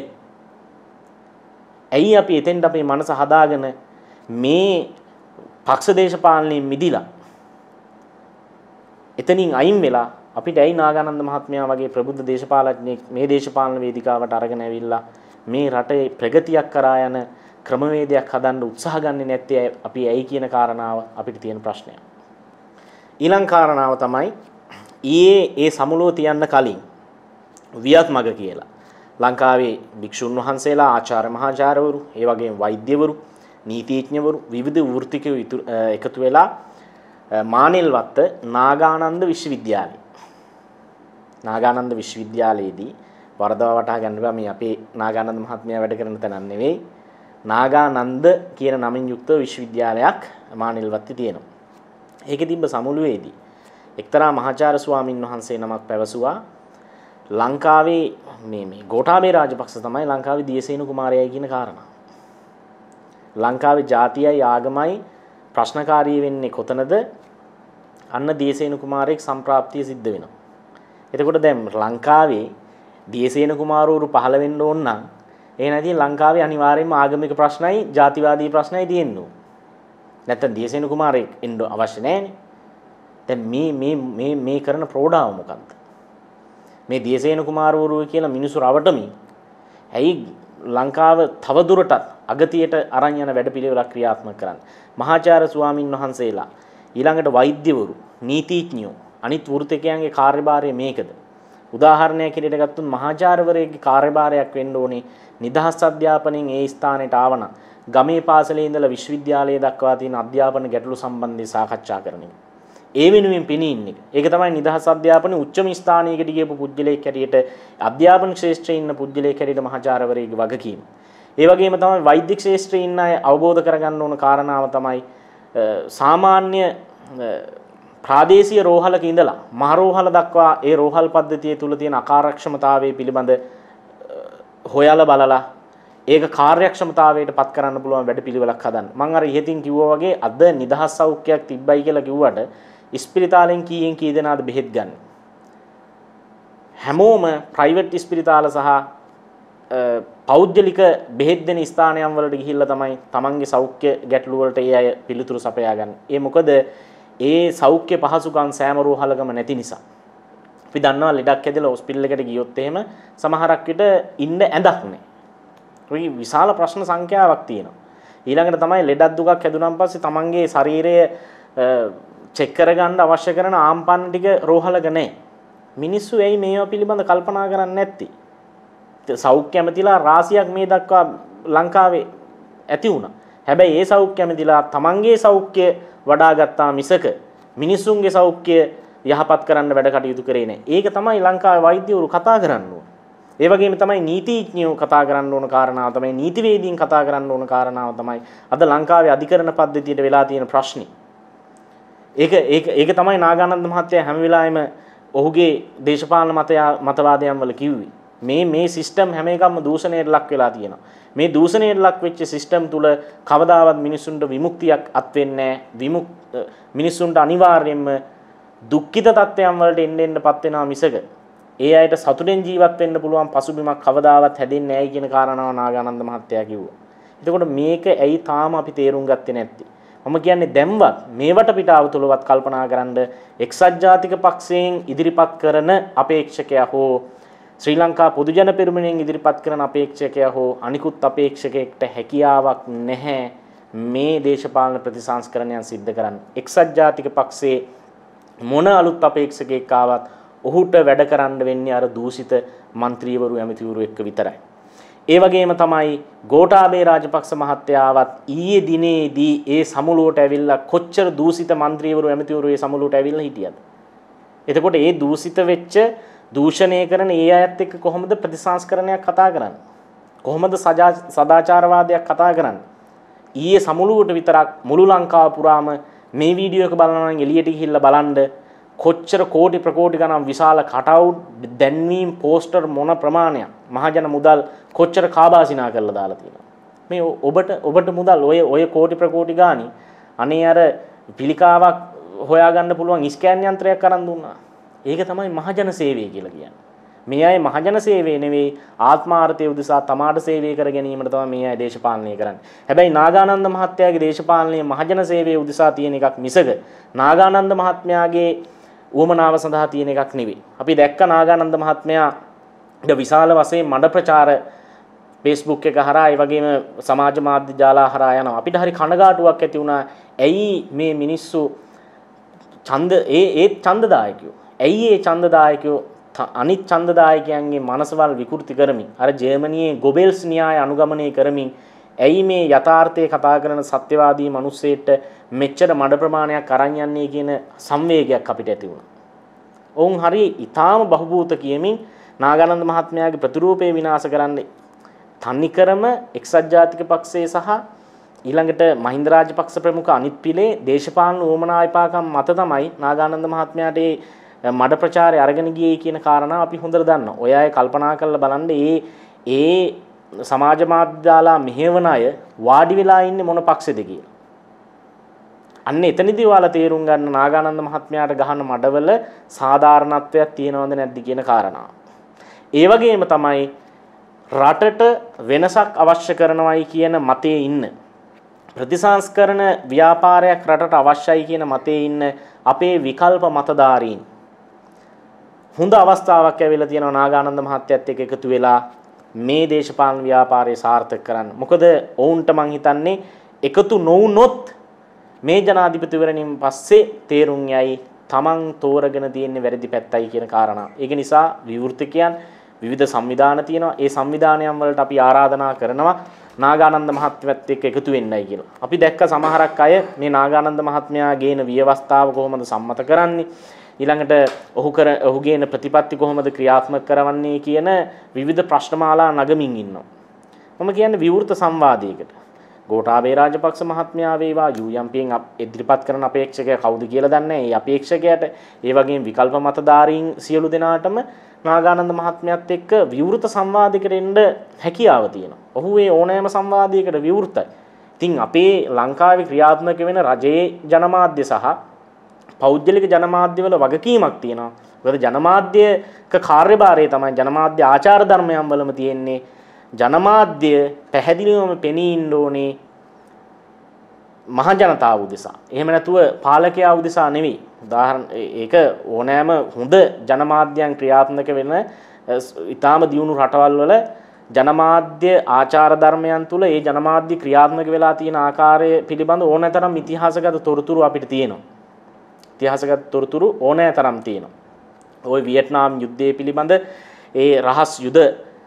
ඇයි අපි එතෙන්ට අපේ මනස හදාගෙන මේ පක්ෂ දේශපාලනයෙන් මිදිලා එතනින් අයින් වෙලා අපිට ඇයි නාගානන්ද මහත්මයා වගේ ප්‍රබුද්ධ දේශපාලඥයෙක් මේ දේශපාලන වේදිකාවට අරගෙන ඇවිල්ලා මේ රටේ ප්‍රගතියක් කරා යන ක්‍රමවේදයක් හදන්න උත්සාහ ගන්නේ නැත්තේ අපි ඇයි කියන කාරණාව අපිට තියෙන ප්‍රශ්නයක්. ඊළඟ කාරණාව තමයි ඒ සමුලුව තියන්න කලින් වියත් මග කියලා ලංකාවේ භික්ෂුන් වහන්සේලා, ආචාර්ය මහාචාර්යවරු, ඒ වගේම වෛද්‍යවරු, නීතිඥවරු, විවිධ වෘත්තිකයෝ එකතු වෙලා මානෙල්වත්ත නාගානන්ද විශ්වවිද්‍යාලයේදී වරදවා වටහා ගන්න බෑ මේ අපේ නාගානන්ද මහත්මයා වැඩ කරන තැනක් නෙවෙයි. නාගානන්ද කියන නමින් යුක්ත විශ්වවිද්‍යාලයක් මානෙල්වත්තේ තියෙනවා. ඒකේ තිබ්බ සමුළුවේදී එක්තරා මහාචාර්ය ස්වාමින් වහන්සේ නමක් පැවසුවා ලංකාවේ මේ ගෝඨාභය රාජපක්ෂ තමයි ලංකාවේ දියසේන කුමාරයයි කියන කාරණා. ලංකාවේ ජාතියයි ආගමයි ප්‍රශ්නකාරී වෙන්නේ කොතනද? අන්න දියසේන කුමාරයෙක් සම්ප්‍රාප්තිය සිද්ධ වෙනවා. එතකොට දැන් ලංකාවේ දියසේන කුමාරවරු පහළ වෙන්න ඕන නම් ඒ නැති ලංකාවේ අනිවාර්යයෙන්ම ආගමික ප්‍රශ්නයි, ජාතිවාදී ප්‍රශ්නයි තියෙන්න ඕන. නැත්තම් දියසේන කුමාරයෙක් එන්න අවශ්‍ය නැහැනේ. දැන් මේ කරන ප්‍රෝඩාව මොකක්ද? මේ දියසේන කුමාරවරු කියලා මිනිස්සු රවටමින් ඇයි ලංකාව තවදුරටත් අගතියට අරන් යන වැඩපිළිවෙලක් ක්‍රියාත්මක කරන්නේ? මහාචාර්ය ස්වාමින් වහන්සේලා ඊළඟට වෛද්‍යවරු, නීතිඥයෝ, අනිත් වෘත්තිකයන්ගේ කාර්යභාරය මේකද? උදාහරණයක් හැටියට ගත්තොත් මහාචාර්යවරයෙක්ගේ කාර්යභාරයක් වෙන්න ඕනේ නිදහස් අධ්‍යාපනයෙන් ඒ ස්ථානයට ආවන ගමේ පාසලේ ඉඳලා විශ්වවිද්‍යාලය දක්වා තියෙන අධ්‍යාපන ගැටලු සම්බන්ධව සාකච්ඡා කරන එක. ඒ වෙනුවෙන් පෙනී ඉන්න එක. ඒක තමයි නිදහස් අධ්‍යාපනයේ උච්චම ස්ථානයකට ගියපු පුජ්‍යලයක් හැටියට අධ්‍යාපන ක්ෂේත්‍රයේ ඉන්න පුජ්‍යලයක් හැටියට මහාචාර්යවරයෙක්ගේ වගකීම. ඒ වගේම තමයි වෛද්‍ය ක්ෂේත්‍රයේ ඉන්න අය අවබෝධ කරගන්න ඕන කාරණාව තමයි සාමාන්‍ය ප්‍රාදේශීය රෝහලක ඉඳලා මහ රෝහල දක්වා ඒ රෝහල් පද්ධතිය තුල තියෙන අකාර්යක්ෂමතාවය පිළිබඳ හොයලා බලලා ඒක කාර්යක්ෂමතාවයට පත් කරන්න පුළුවන් වැඩපිළිවෙලක් හදන්න. මම අර ඉහතින් කිව්වා වගේ අද නිදහස් සෞඛ්‍යයක් තිබ්බයි කියලා කිව්වට ඉස්පිරිතාලෙන් කීයෙන් කී දෙනාද බෙහෙත් ගන්න? හැමෝම ප්‍රයිවට් ඉස්පිරිතාල සහ පෞද්ගලික බෙහෙත් දෙන ස්ථානයන් වලට ගිහිල්ලා තමයි තමන්ගේ සෞඛ්‍ය ගැටලු වලට ඒ අය පිළිතුරු සපයා ගන්න. ඒ මොකද ඒ සෞඛ්‍ය පහසුකම් සෑම රෝහලකම නැති නිසා. අපි දන්නවා ලෙඩක් ඇදලා හොස්පිටල් එකට ගියොත් එහෙම සමහරක් විට ඉන්න ඇඳක් නැහැ. ඒ විශාල ප්‍රශ්න සංඛ්‍යාවක් තියෙනවා. ඊළඟට තමයි ලෙඩක් දුකක් හැදුනන් පස්සේ තමන්ගේ ශරීරය චෙක් කරගන්න අවශ්‍ය කරන ආම්පන් ටික රෝහලක නැහැ. මිනිස්සු ඇයි මේවා පිළිබඳ කල්පනා කරන්නේ නැත්තේ? සෞඛ්‍ය ඇමතිලා රාශියක් මේ දක්වා ලංකාවේ ඇති වුණා. හැබැයි ඒ සෞඛ්‍ය ඇමතිලා තමන්ගේ සෞඛ්‍ය වඩා ගත්තා මිසක මිනිසුන්ගේ සෞඛ්‍ය යහපත් කරන්න වැඩ කටයුතු කරේ නැහැ. ඒක තමයි ලංකාවේ වෛද්‍යවරු කතා කරන්න ඕන. ඒ වගේම තමයි නීතිඥයෝ කතා කරන්න ඕන කාරණාව තමයි නීතිවේදීන් කතා කරන්න ඕන කාරණාව තමයි අද ලංකාවේ අධිකරණ පද්ධතියට වෙලා තියෙන ප්‍රශ්නේ. ඒක තමයි නාගානන්ද මහත්තයා හැම වෙලාවෙම ඔහුගේ දේශපාලන මතවාදයන් වල කිව්වේ. මේ සිස්ටම් හැම එකක්ම දූෂණයට ලක් වෙලා තියෙනවා. මේ දූෂණයට ලක් වෙච්ච සිස්ටම් තුල කවදාවත් මිනිසුන්ට විමුක්තියක් අත් වෙන්නේ නැහැ. මිනිසුන්ට අනිවාර්යයෙන්ම දුක්ඛිත තත්ත්වයන් වලට එන්නෙන්නපත් වෙනවා මිසක ඒ අයට සතුටෙන් ජීවත් වෙන්න පුළුවන් පසුබිමක් කවදාවත් හැදෙන්නේ නැහැ කියන කාරණාව නාගානන්ද මහත්තයා කිව්වා. එතකොට මේක ඇයි තාම අපි තේරුම් ගත්තේ නැත්තේ? මම කියන්නේ දැන්වත් මේ වටපිටාව තුලවත් කල්පනා කරන්න එක්සත් ජාතික පක්ෂයෙන් ඉදිරිපත් කරන අපේක්ෂකයා හෝ ශ්‍රී ලංකා පොදු ජන පෙරමුණෙන් ඉදිරිපත් කරන අපේක්ෂකයා හෝ අනිකුත් අපේක්ෂකයෙක්ට හැකියාවක් නැහැ මේ දේශපාලන ප්‍රතිසංස්කරණයන් සිද්ධ කරන්න. එක්සත් ජාතික පක්ෂයේ මොන අලුත් අපේක්ෂකයෙක් ආවත් ඔහුට වැඩ කරන්න වෙන්නේ අර දූෂිත മന്ത്രിවරු ඇමතිවරු එක්ක විතරයි. ඒ වගේම තමයි ගෝඨාභය රාජපක්ෂ මහත්තයාවත් ඊයේ දිනේදී ඒ සමුළුවට ඇවිල්ලා කොච්චර දූෂිත മന്ത്രിවරු ඇමතිවරු ඒ සමුළුවට ඇවිල්ලා හිටියද? එතකොට ඒ දූෂිත වෙච්ච දූෂණය කරන ඒ අයත් එක්ක කොහොමද ප්‍රතිසංස්කරණයක් කතා කරන්නේ? කොහොමද සදාචාරවාදයක් කතා කරන්නේ? ඊයේ සමුළුවට විතරක් මුළු ලංකාව පුරාම මේ වීඩියෝ එක බලනවා නම් එළියට ගිහිල්ලා බලන්න කොච්චර කෝටි ප්‍රකෝටි ගණන් විශාල කටවුට් දැන්වීම් පෝස්ටර් මොන ප්‍රමාණයක් මහජන මුදල් කොච්චර කාබාසිනා කරලා දාලා තියෙනවා. මේ ඔබට මුදල් ඔය කෝටි ප්‍රකෝටි ගානි අනේ අර පිළිකාවක් හොයාගන්න පුළුවන් ස්කෑන් යන්ත්‍රයක් අරන් දුන්නා. ඒක තමයි මහජන සේවය කියලා කියන්නේ. මේ අය මහජන සේවය නෙවෙයි ආත්මාර්ථය උදෙසා තමාට සේවය කර ගැනීමට තමයි මේ අය දේශපාලනය කරන්නේ. හැබැයි නාගානන්ද මහත්තයාගේ දේශපාලනයේ මහජන සේවය උදෙසා තියෙන එකක් මිසක නාගානන්ද මහත්මයාගේ උවමනාව සඳහා තියෙන එකක් නෙවෙයි. අපි දැක්ක නාගානන්ද මහත්මයා විශාල වශයෙන් මඩ ප්‍රචාර Facebook එක හරහා ඒ වගේම සමාජ මාධ්‍ය ජාලා හරහා යනවා. අපිට හරි කනගාටුවක් ඇති වුණා. ඇයි මේ මිනිස්සු ඡන්දදායකයෝ ඇයි ඒ ඡන්දදායකයෝ අනිත් ඡන්දදායකයන්ගේ මනසවල් විකෘති කරමින් අර ජර්මනියේ ගොබෙල්ස් න්‍යාය අනුගමනය කරමින් ඇයි මේ යථාර්ථය කතා කරන සත්‍යවාදී මිනිස්සෙට මෙච්චර මඩ ප්‍රමාණයක් අරන් යන්නේ කියන සංවේගයක් අපිට ඇති වුණා. ඔවුන් හරි ඊටාම බහූබූත කියමින් නාගානන්ද මහත්මයාගේ ප්‍රතිරූපේ විනාශ කරන්නේ තනිකරම එක්සත් ජාතික පක්ෂයේ සහ ඊළඟට මහින්ද රාජපක්ෂ ප්‍රමුඛ අනිත් පිළේ දේශපාලන උවමනා විපාකම් මත තමයි නාගානන්ද මහත්මයාට මඩ ප්‍රචාරය අරගෙන ගියේ කියන කාරණා අපි හොඳට දන්නවා. ඔය අය කල්පනා කරලා බලන්න ඒ සමාජ මාධ්‍ය දාලා මෙහෙවන අය වාඩි වෙලා ඉන්නේ මොන පක්ෂෙද කියලා. අන්න එතනදී ඔයාලා තේරුම් ගන්න නාගානන්ද මහත්මයාට ගහන මඩවල සාධාරණත්වයක් තියෙනවද නැද්ද කියන කාරණාව. ඒ වගේම තමයි රටට වෙනසක් අවශ්‍ය කරනවයි කියන මතයේ ඉන්න ප්‍රතිසංස්කරණ ව්‍යාපාරයක් රටට අවශ්‍යයි කියන මතයේ ඉන්න අපේ විකල්ප මතධාරීන් හොඳ අවස්ථාවක් ඇවිල්ලා තියෙනවා නාගානන්ද මහත්තයත් එක්ක එකතු වෙලා මේ දේශපාලන ව්‍යාපාරය සාර්ථක කරන්න. මොකද ඔවුන්ට මං හිතන්නේ එකතු නොවුනොත් මේ ජනාධිපතිවරණින් පස්සේ තේරුම් යයි තමන් තෝරගෙන තියෙන්නේ වැරදි පැත්තයි කියන කාරණා. ඒක නිසා විවෘතකයන් විවිධ සංවිධාන තියෙනවා. ඒ සංවිධානයන් වලට අපි ආරාධනා කරනවා නාගානන්ද මහත්මයාත් එක්ක එකතු වෙන්නයි කියලා. අපි දැක්ක සමහරක් අය මේ නාගානන්ද මහත්මයා ගේන ව්‍යවස්ථාව කොහොමද සම්මත කරන්නේ? ඊළඟට ඔහු ගේන ප්‍රතිපත්ති කොහොමද ක්‍රියාත්මක කරවන්නේ කියන විවිධ ප්‍රශ්නමාලා නගමින් ඉන්නවා. මම කියන්නේ විවෘත සංවාදයකට. ගෝඨාභය රාජපක්ෂ මහත්මයා වේවා UMPෙන් ඉදිරිපත් කරන අපේක්ෂකයා කවුද කියලා දන්නේ නැහැ. ඒ අපේක්ෂකයාට ඒ වගේම විකල්ප මතධාරීන් සියලු දෙනාටම නාගානන්ද මහත්මයාත් එක්ක විවෘත සංවාදයකට එන්න හැකියාව තියෙනවා. ඔහු ඒ ඕනෑම සංවාදයකට විවෘතයි. ඉතින් අපේ ලංකාවේ ක්‍රියාත්මක වෙන රජයේ ජනමාධ්‍ය සහ පෞද්ගලික ජනමාධ්‍යවල වගකීමක් තියෙනවා. මොකද ජනමාධ්‍යක කාර්යභාරය තමයි ජනමාධ්‍ය ආචාර ධර්මයන් වලම තියෙන්නේ. ජනමාධ්‍ය පැහැදිලිවම පෙනී ඉන්න ඕනේ මහ ජනතාව උදෙසා. එහෙම නැතුව පාලකයා උදෙසා නෙවෙයි. උදාහරණ ඒක ඕනෑම හොඳ ජනමාධ්‍යයන් ක්‍රියාත්මක වෙන ඊටාම දියුණු රටවල් වල ජනමාධ්‍ය ආචාර ධර්මයන් තුල ඒ ජනමාධ්‍ය ක්‍රියාත්මක වෙලා තියෙන ආකාරය පිළිබඳ ඕනෑතරම් ඉතිහාසගත තොරතුරු අපිට තියෙනවා. ඉතිහාසගත තොරතුරු ඕනෑතරම් තියෙනවා. ওই වියට්නාම් යුද්ධය පිළිබඳ ඒ රහස් යුද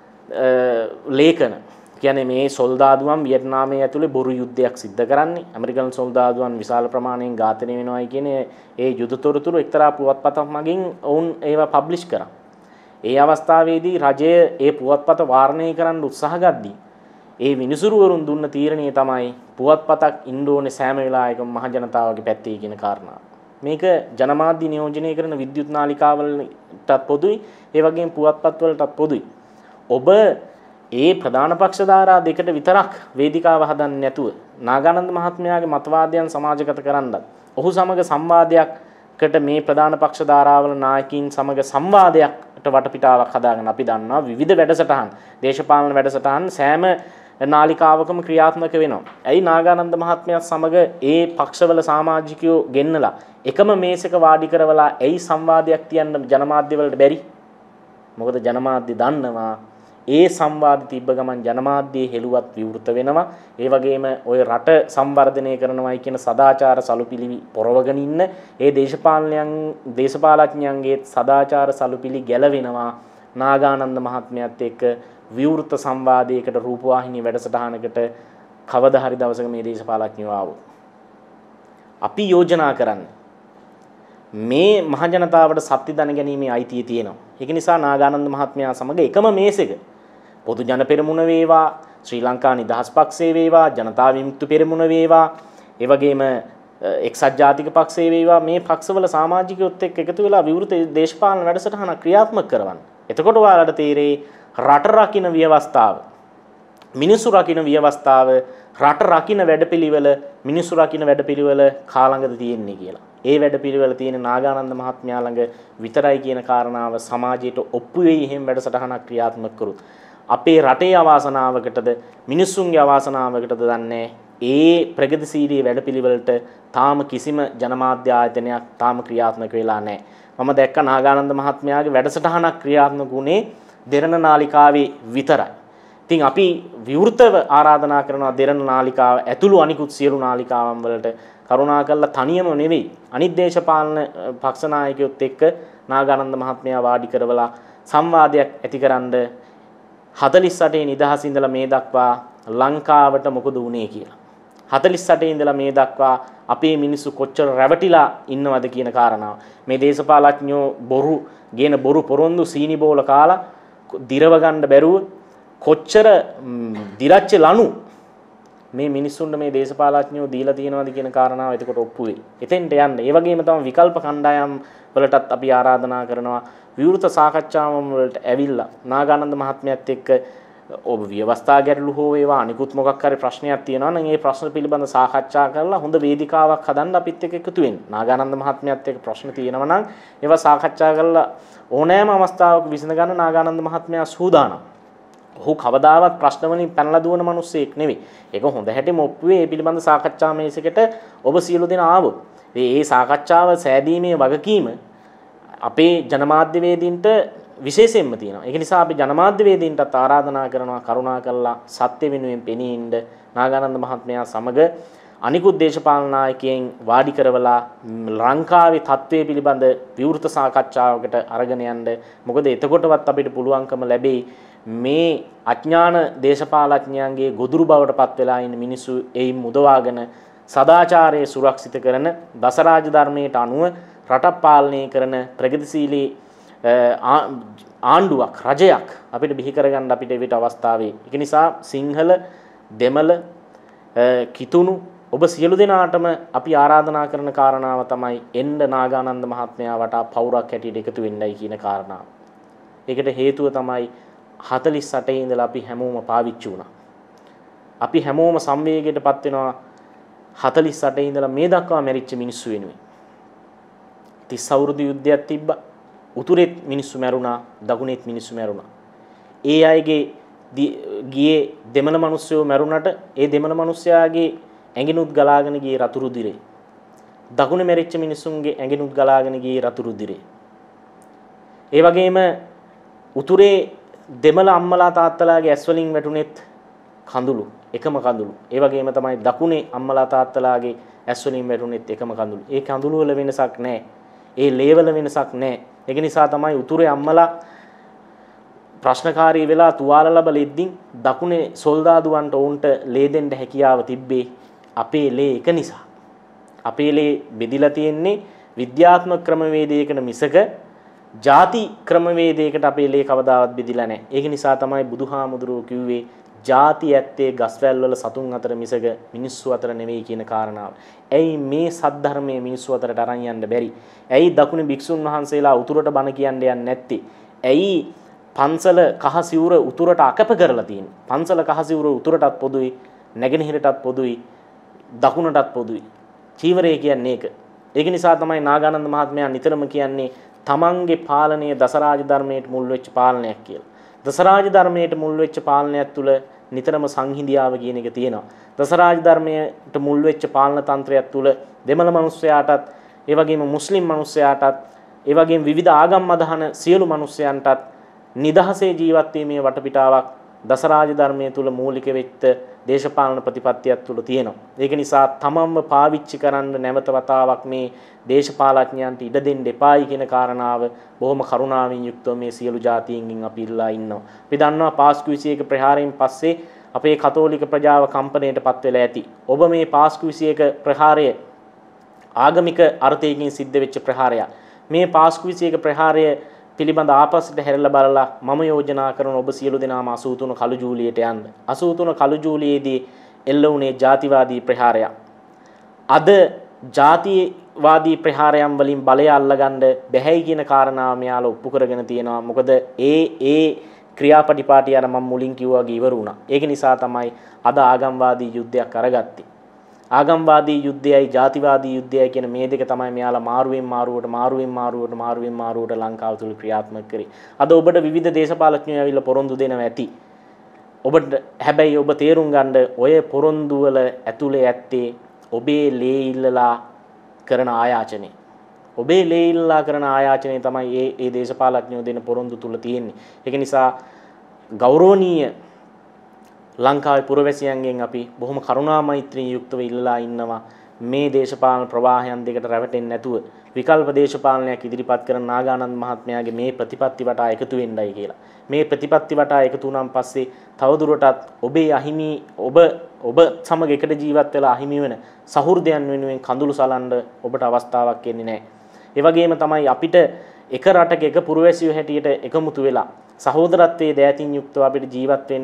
ලේඛන කියන්නේ මේ සොල්දාදුවන් වියට්නාමයේ ඇතුලේ බොරු යුද්ධයක් සිද්ධ කරන්නේ ඇමරිකන් සොල්දාදුවන් විශාල ප්‍රමාණයෙන් ඝාතනය වෙනවායි කියන ඒ යුද තොරතුරු එක්තරා පුවත්පතක් මගින් ඔවුන් ඒවා පබ්ලිෂ් කරා. ඒ අවස්ථාවේදී රජය ඒ පුවත්පත වාරණය කරන්න උත්සාහ ගද්දී ඒ විනිසුරුවරුන් දුන්න තීරණය තමයි පුවත්පතක් ඉන්න ඕනේ සෑම වෙලාවකම මහ ජනතාවගේ පැත්තේ කියන කාරණාව. මේක ජනමාධ්‍ය නියෝජනය කරන විද්‍යුත් නාලිකාවලටත් පොදුයි ඒ වගේම පුවත්පත් වලටත් පොදුයි. ඔබ ඒ ප්‍රධාන පක්ෂ ධාරා දෙකට විතරක් වේදිකාව හදන්නේ නැතුව නාගානන්ද මහත්මයාගේ මතවාදයන් සමාජගත කරන්නත් ඔහු සමග සංවාදයකට මේ ප්‍රධාන පක්ෂ ධාරාවල නායකයින් සමග සංවාදයකට වටපිටාවක් හදාගෙන අපි දන්නවා විවිධ වැඩසටහන් දේශපාලන වැඩසටහන් සෑම නාලිකාවකම ක්‍රියාත්මක වෙනවා. ඇයි නාගානන්ද මහත්මයාත් සමග ඒ පක්ෂවල සමාජිකයෝ ගෙන්නලා එකම මේසක වාඩි කරවලා ඇයි සංවාදයක් තියන්න ජනමාධ්‍ය වලට බැරි? මොකද ජනමාධ්‍ය දන්නවා ඒ සංවාද තිබ්බ ගමන් ජනමාධ්‍යයේ හෙළුවත් විවෘත වෙනවා. ඒ වගේම ওই රට සංවර්ධනය කරනවායි කියන සදාචාර සලුපිලි පොරවගෙන ඉන්න ඒ දේශපාලඥයන්ගේ සදාචාර සලුපිලි ගැලවෙනවා. නාගානන්ද මහත්මයාත් එක්ක විවෘත සංවාදයකට රූපවාහිනී වැඩසටහනකට කවදා හරි දවසක මේ දේශපාලඥයෝ ආවොත් අපි යෝජනා කරන්නේ මේ මහ ජනතාවට සත්‍ය දැන ගැනීමේ අයිතිය තියෙනවා. ඒක නිසා නාගානන්ද මහත්මයා සමග එකම මේසෙක පොදු ජන පෙරමුණ වේවා, ශ්‍රී ලංකා නිදහස් පක්ෂය වේවා, ජනතා විමුක්ති පෙරමුණ වේවා, ඒ වගේම එක්සත් ජාතික පක්ෂය වේවා මේ පක්ෂවල සමාජිකයොත් එක්ක එකතු වෙලා විවෘත දේශපාලන වැඩසටහන ක්‍රියාත්මක කරවන්න. එතකොට ඔයාලට තේරෙයි රට රකින්න ව්‍යවස්ථාව, මිනිසු රකින්න ව්‍යවස්ථාව, රට රකින්න වැඩපිළිවෙල, මිනිසු රකින්න වැඩපිළිවෙල කාලඟද තියෙන්නේ කියලා. ඒ වැඩපිළිවෙල තියෙන නාගානන්ද මහත්මයා ළඟ විතරයි කියන කාරණාව සමාජයට ඔප්පු වෙයි. එහෙම වැඩසටහනක් ක්‍රියාත්මක කරුත් අපේ රටේ අවාසනාවකටද මිනිසුන්ගේ අවාසනාවකටද දන්නේ ඒ ප්‍රගතිශීලී වැඩපිළිවෙලට තාම කිසිම ජනමාධ්‍ය ආයතනයක් තාම ක්‍රියාත්මක වෙලා නැහැ. මම දැක්ක නාගානන්ද මහත්මයාගේ වැඩසටහනක් ක්‍රියාත්මක වුණේ දෙරණ නාලිකාවේ විතරයි. ඉතින් අපි විවෘතව ආරාධනා කරනවා දෙරණ නාලිකාව ඇතුළු අනිකුත් සියලු නාලිකාවන් වලට කරුණාකරලා තනියම නෙවෙයි අනිත් දේශපාලන පක්ෂ නායකයොත් එක්ක නාගානන්ද මහත්මයා වාඩි කරවලා සංවාදයක් ඇතිකරනද 48 නිදහස ඉඳලා මේ දක්වා ලංකාවට මොකද වුනේ කියලා. 48 ඉඳලා මේ දක්වා අපේ මිනිස්සු කොච්චර රැවටිලා ඉන්නවද කියන කාරණාව. මේ දේශපාලඥයෝ බොරු පොරොන්දු සීනි බෝල කාලා දිරව ගන්න බැරුව කොච්චර දිරච්ච ලනු මේ මිනිස්සුන්ට මේ දේශපාලඥයෝ දීලා තියෙනවද කියන කාරණාව එතකොට ඔප්පු වෙයි. එතෙන්ට යන්න. ඒ වගේම තමයි විකල්ප කණ්ඩායම් වලටත් අපි ආරාධනා කරනවා විවෘත සාකච්ඡාවන් වලට ඇවිල්ලා නාගානන්ද මහත්මයාත් එක්ක ඔබ ව්‍යවස්ථා ගැටලු හෝ වේවා අනිකුත් මොකක් හරි ප්‍රශ්නයක් තියෙනවා නම් ඒ ප්‍රශ්න පිළිබඳ සාකච්ඡා කරලා හොඳ වේදිකාවක් හදන්න අපිත් එක්ක එකතු වෙන්න. නාගානන්ද මහත්මයාත් එක්ක ප්‍රශ්න තියෙනවා නම් ඒවා සාකච්ඡා කරලා ඕනෑම අවස්ථාවක විසඳ ගන්න නාගානන්ද මහත්මයා සූදානම්. ඔහු කවදාවත් ප්‍රශ්න වලින් පැනලා දුවන මිනිස්සෙක් නෙවෙයි. ඒක හොඳ හැටි මොප්පුවේ මේ පිළිබඳ සාකච්ඡා මේසෙකට ඔබ සියලු දෙනා ආවොත්. මේ සාකච්ඡාව සෑදීමේ වගකීම අපේ ජනමාධ්‍යවේදීන්ට විශේෂයෙන්ම තියෙනවා. ඒක නිසා අපි ජනමාධ්‍යවේදීන්ටත් ආරාධනා කරනවා කරුණා කරලා සත්‍ය වෙනුවෙන් පෙනී ඉන්න නාගානන්ද මහත්මයා සමග අනිකුත් දේශපාලන නායකයන් වාඩි කරවලා ලංකාවේ තත්ත්වයේ පිළිබඳ විවෘත සාකච්ඡාවකට අරගෙන යන්න. මොකද එතකොටවත් අපිට පුළුවන්කම ලැබෙයි මේ අඥාන දේශපාලඥයන්ගේ ගොදුරු බවට පත් වෙලා ඉන්න මිනිස්සු එයින් මුදවාගෙන සදාචාරයේ සුරක්ෂිත කරන දසරාජ ධර්මයට අනුව රට පාලනය කරන ප්‍රගතිශීලී ආණ්ඩුවක් රජයක් අපිට බිහි කරගන්න අපිට ඒවිට අවස්ථාවේ. ඒක නිසා සිංහල දෙමළ කිතුණු ඔබ සියලු දෙනාටම අපි ආරාධනා කරන කාරණාව තමයි එන්න නාගානන්ද මහත්මයා වටා පවුරක් හැටියට එකතු වෙන්නයි කියන කාරණාව. ඒකට හේතුව තමයි 48 ඉඳලා අපි හැමෝම පාවිච්චි වුණා. අපි හැමෝම සංවේගයටපත් වෙනවා 48 ඉඳලා මේ දක්වා මැරිච්ච මිනිස්සු වෙනුවෙන්. 30 අවුරුදු යුද්ධයක් තිබ්බා. උතුරෙත් මිනිස්සු මැරුණා, දකුණෙත් මිනිස්සු මැරුණා. ඒ අයගේ ගියේ දෙමළ මිනිස්සුયો මැරුණට ඒ දෙමළ මිනිස්සයාගේ ඇඟිනුත් ගලාගෙන ගියේ රතු රුධිරේ. දකුණේ මැරිච්ච මිනිස්සුන්ගේ ඇඟිනුත් ගලාගෙන ගියේ රතු රුධිරේ. ඒ වගේම උතුරේ දෙමළ අම්මලා තාත්තලාගේ ඇස් වලින් වැටුනෙත් කඳුළු, එකම කඳුළු. ඒ වගේම තමයි දකුණේ අම්මලා තාත්තලාගේ ඇස් වලින් වැටුනෙත් එකම කඳුළු. ඒ කඳුළු වල වෙනසක් නැහැ. ඒ ලේවල වෙනසක් නැහැ. ඒක නිසා තමයි උතුරේ අම්මලා ප්‍රශ්නකාරී වෙලා තුවාල ලැබලා ඉද්දින් දකුණේ සොල්දාදුවන්ට උන්ට ලේ දෙන්න හැකියාව තිබ්බේ අපේ ලේ එක නිසා. අපේ ලේ බෙදිලා තියෙන්නේ විද්‍යාත්මක ක්‍රමවේදයකට මිසක ಜಾති ක්‍රමවේදයකට අපේ ලේ කවදාවත් බෙදිලා නැහැ. ඒක නිසා තමයි බුදුහාමුදුරුවෝ කිව්වේ ಜಾති ඇත්තේ ගස්වැල් වල සතුන් අතර මිසක මිනිස්සු අතර නෙවෙයි කියන කාරණාව. ඇයි මේ සද්ධර්මයේ මිනිස්සු අතරට අරන් යන්න බැරි? ඇයි දකුණේ භික්ෂුන් වහන්සේලා උතුරට බණ කියන්න යන්නේ නැත්තේ? ඇයි පන්සල කහ සිවුර උතුරට අකප කරලා තියෙන්නේ? පන්සල කහ සිවුර උතුරටත් පොදුයි, නැගෙනහිරටත් පොදුයි, දකුණටත් පොදුයි. චීවරය කියන්නේ ඒක. ඒක නිසා තමයි නාගානන්ද මහත්මයා නිතරම කියන්නේ තමන්ගේ පාලනය දසරාජ ධර්මයට මුල් වෙච්ච පාලනයක් කියලා. දසරාජ ධර්මයට මුල් වෙච්ච පාලනයක් තුළ නිතරම සංහිඳියාව කියන එක තියෙනවා. දසරාජ ධර්මයට මුල් වෙච්ච පාලන තන්ත්‍රයක් තුළ දෙමළ මිනිස්සයාටත්, ඒ වගේම මුස්ලිම් මිනිස්සයාටත්, ඒ වගේම විවිධ ආගම් අදහන සියලු මිනිස්සයන්ටත් නිදහසේ ජීවත් වීමේ වටපිටාවක් දසරාජ ධර්මයේ තුල මූලික වෙච්ච දේශපාලන ප්‍රතිපත්තියක් තුල තියෙනවා. ඒක නිසා තමන්ව පාවිච්චි කරන්න නැවත වතාවක් මේ දේශපාලඥයන්ට ඉඩ දෙන්න එපායි කියන කාරණාව බොහොම කරුණාවෙන් යුක්තව මේ සියලු ජාතීන්ගෙන් අපි ඉල්ලා ඉන්නවා. අපි දන්නවා පාස්කු 21 ප්‍රහාරයෙන් පස්සේ අපේ කතෝලික ප්‍රජාව කම්පණයටපත් වෙලා ඇති. ඔබ මේ පාස්කු 21 ප්‍රහාරය ආගමික අර්ථයකින් සිද්ධ වෙච්ච ප්‍රහාරයක්. මේ පාස්කු 21 ප්‍රහාරය පිළිබඳ ආපස්සට හැරලා බලලා මම යෝජනා කරන ඔබ සියලු දෙනාම 83 කළු ජූලියට යන්න. 83 කළු ජූලියේදී එල්ල වුණේ ජාතිවාදී ප්‍රහාරයක්. අද ජාතිවාදී ප්‍රහාරයන් වලින් බලය අල්ලගන්න බැහැයි කියන කාරණාව මෙයාලා ඔප්පු කරගෙන තියෙනවා. මොකද ඒ ක්‍රියාපටිපාටි අර මම මුලින් කිව්වා වගේ ඉවර වුණා. ඒක නිසා තමයි අද ආගම්වාදී යුද්ධයක් අරගත්තේ. ආගම්වාදී යුද්ධයයි ජාතිවාදී යුද්ධයයි කියන මේ දෙක තමයි මෙයාලා මාරුවෙන් මාරුවට ලංකාව තුල ක්‍රියාත්මක කරේ. අද ඔබට විවිධ දේශපාලඥයෝ ඇවිල්ලා පොරොන්දු දෙනවා ඇති. ඔබට හැබැයි ඔබ තේරුම් ගන්න ඔය පොරොන්දු වල ඇතුලේ ඇත්තේ ඔබේ ලේ ඉල්ලලා කරන ආයාචනය. ඔබේ ලේ ඉල්ලලා කරන ආයාචනය තමයි ඒ දේශපාලඥයෝ දෙන පොරොන්දු තුල තියෙන්නේ. ඒක නිසා ගෞරවනීය ලංකාවේ පුරවැසියන්ගෙන් අපි බොහොම කරුණා මෛත්‍රියෙන් යුක්තව ඉල්ලලා ඉන්නවා මේ දේශපාලන ප්‍රවාහයන් දෙකට රැවටෙන්නේ නැතුව විකල්ප දේශපාලනයක් ඉදිරිපත් කරන නාගානන්ද මහත්මයාගේ මේ ප්‍රතිපත්ති වටා එකතු වෙන්නයි කියලා. මේ ප්‍රතිපත්ති වටා එකතු වුණාන් පස්සේ තවදුරටත් ඔබේ අහිමි ඔබ සමග එකට ජීවත් වෙලා අහිමි වෙන සහෘදයන් වෙනුවෙන් කඳුළු සලන්න ඔබට අවස්ථාවක් එන්නේ නැහැ. ඒ වගේම තමයි අපිට එක රටක එක පුරවැසියෝ හැටියට එකමුතු වෙලා සහෝදරත්වයේ දෑතින් යුක්තව අපිට ජීවත් වෙන්න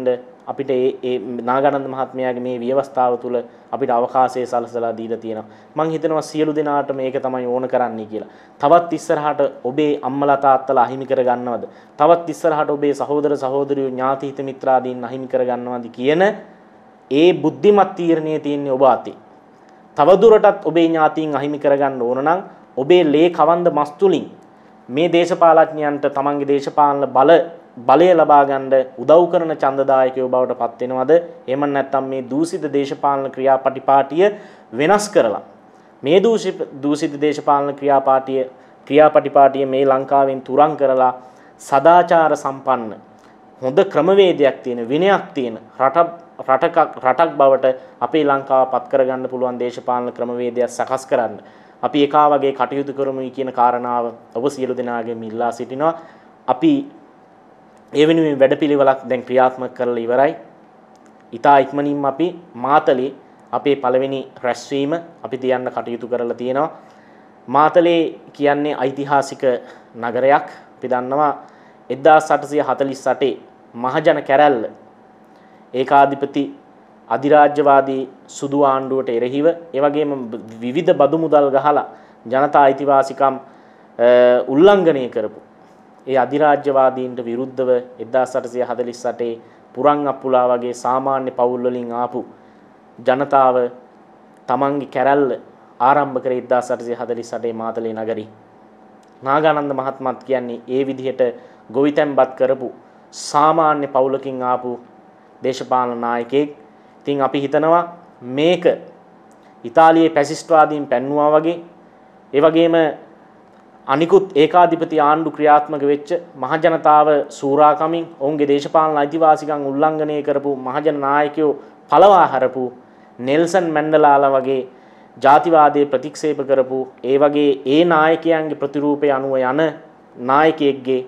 අපිට ඒ නාගානන්ද මහත්මයාගේ මේ ව්‍යවස්ථාව තුළ අපිට අවකාශය සලසලා දීලා තියෙනවා. මම හිතනවා සියලු දෙනාට මේක තමයි ඕන කරන්නේ කියලා. තවත් ඉස්සරහට ඔබේ අම්මලා තාත්තලා අහිමි කර ගන්නවද? තවත් ඉස්සරහට ඔබේ සහෝදර සහෝදරියෝ ඥාති හිත මිත්‍රාදීන් අහිමි කර ගන්නවද කියන ඒ බුද්ධිමත් තීරණයේ තියෙන්නේ ඔබ අතේ. තවදුරටත් ඔබේ ඥාතීන් අහිමි කර ගන්න ඕන නම් ඔබේ ලේ කවන්ද මස් තුලින් මේ දේශපාලඥයන්ට තමන්ගේ දේශපාලන බලය ලබා ගන්න උදව් කරන ඡන්දදායකයෝ බවට පත් වෙනවද? එහෙම නැත්නම් මේ දූෂිත දේශපාලන ක්‍රියාපටිපාටිය වෙනස් කරලා මේ දූෂිත දේශපාලන ක්‍රියාපටිපාටිය මේ ලංකාවෙන් තුරන් කරලා සදාචාර සම්පන්න හොඳ ක්‍රමවේදයක් තියෙන විනයක් තියෙන රටක් බවට අපේ ලංකාව පත් කරගන්න පුළුවන් දේශපාලන ක්‍රමවේදයක් සකස් කරන්න අපි එකා වගේ කටයුතු කරමුයි කියන කාරණාව ඔබ සියලු දෙනාගෙන් ඉල්ලා සිටිනවා. අපි ඒ වෙනුවෙන් වැඩපිළිවෙලක් දැන් ක්‍රියාත්මක කරලා ඉවරයි. ඊටා ඉක්මනින්ම අපි මාතලේ අපේ පළවෙනි රැස්වීම අපි තියන්න කටයුතු කරලා තියෙනවා. මාතලේ කියන්නේ ඓතිහාසික නගරයක්. අපි දන්නවා 1848 මහජන කැරැල්ල ඒකාධිපති අධිරාජ්‍යවාදී සුදු ආණ්ඩුවට එරෙහිව ඒ වගේම විවිධ බදු මුදල් ගහලා ජනතා අයිතිවාසිකම් උල්ලංඝනය කරපු ඒ අධිරාජ්‍යවාදීන්ට විරුද්ධව 1848 පුරන් අප්පුලා වගේ සාමාන්‍ය පවුල් වලින් ආපු ජනතාව තමන්ගේ කැරැල්ල ආරම්භ කරේ 1848 මාතලේ නගරේ. නාගානන්ද මහත්මත් කියන්නේ ඒ විදිහට ගොවිතැන්පත් කරපු සාමාන්‍ය පවුලකින් ආපු දේශපාලන නායකයෙක්. ඉතින් අපි හිතනවා මේක ඉතාලියේ ෆැසිස්ට්වාදීන් පැන්නුවා වගේ ඒ වගේම අනිකුත් ඒකාධිපති ආණ්ඩු ක්‍රියාත්මක වෙච්ච මහජනතාව සූරාකමින් ඔවුන්ගේ දේශපාලන අයිතිවාසිකම් උල්ලංඝනය කරපු මහජන නායකයෝ පළවා හරපු නෙල්සන් මැන්ඩලාලා වගේ ජාතිවාදයේ ප්‍රතික්ෂේප කරපු ඒ වගේ ඒ නායකයන්ගේ ප්‍රතිරූපය අනුව යන නායකයෙක්ගේ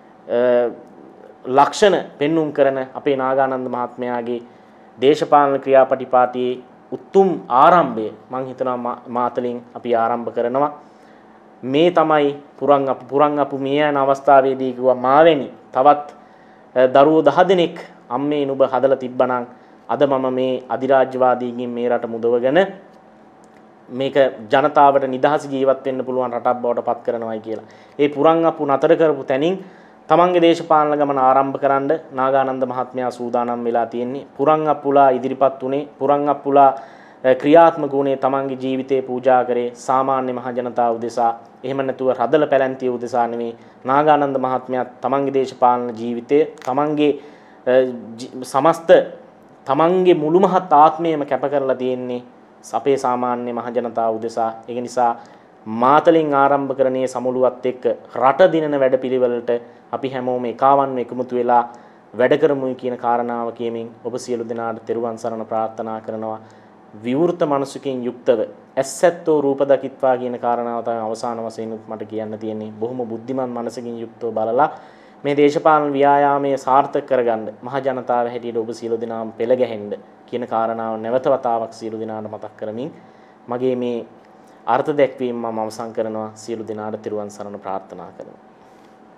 ලක්ෂණ පෙන්눔 කරන අපේ නාගානන්ද මහත්මයාගේ දේශපාලන ක්‍රියාපටිපාටියේ උතුම් ආරම්භය මම හිතනවා මාතලින් අපි ආරම්භ කරනවා. මේ තමයි පුරන් අපු මේ යන අවස්ථාවේදී කිව්වා මාවෙනි තවත් දරුවෝ 10 දෙනෙක් අම්මේ නුඹ හදලා තිබ්බනම් අද මම මේ අධිරාජ්‍යවාදීන්ගෙන් මේ රට මුදවගෙන මේක ජනතාවට නිදහස ජීවත් වෙන්න පුළුවන් රටක් බවට පත් කරනවායි කියලා. ඒ පුරන් අපු නතර කරපු තැනින් තමන්ගේ දේශපාලන ගමන ආරම්භ කරන්න නාගානන්ද මහත්මයා සූදානම් වෙලා තියෙන්නේ. පුරන් අප්පුලා ඉදිරිපත් උනේ පුරන් අප්පුලා ක්‍රියාත්මක වුණේ තමන්ගේ ජීවිතේ පූජා කරේ සාමාන්‍ය මහ ජනතාව උදෙසා. එහෙම නැතුව රදල පැලැන්තිය උදෙසා නෙමෙයි. නාගානන්ද මහත්මයා තමන්ගේ දේශපාලන ජීවිතය තමන්ගේ සමස්ත තමන්ගේ මුළු මහත් ආත්මයම කැප කරලා තියෙන්නේ අපේ සාමාන්‍ය මහ ජනතාව උදෙසා. ඒක නිසා මාතලින් ආරම්භ කරන්නේ සමුළුවත් එක්ක රට දිනන වැඩපිළිවෙලට අපි හැමෝම එකවන්ව එකමුතු වෙලා වැඩ කරමුයි කියන කාරණාව කියමින් ඔබ සියලු දෙනාට තෙරුවන් සරණ ප්‍රාර්ථනා කරනවා. විවෘත මනසකින් යුක්තව ඇස්සැත්තෝ රූප දකිත්වා කියන කාරණාව තමයි අවසාන වශයෙන් මට කියන්න තියෙන්නේ. බොහොම බුද්ධිමත් මනසකින් යුක්තව බලලා මේ දේශපාලන ව්‍යායාමයේ සාර්ථක කරගන්න මහ ජනතාව හැටියට ඔබ සියලු දෙනාම පෙළ ගැහෙන්න කියන කාරණාව නැවත වතාවක් සියලු දෙනාට මතක් කරමින් මගේ මේ අර්ථ දැක්වීම මම අවසන් කරනවා. සියලු දෙනාට තෙරුවන් සරණ ප්‍රාර්ථනා කරනවා.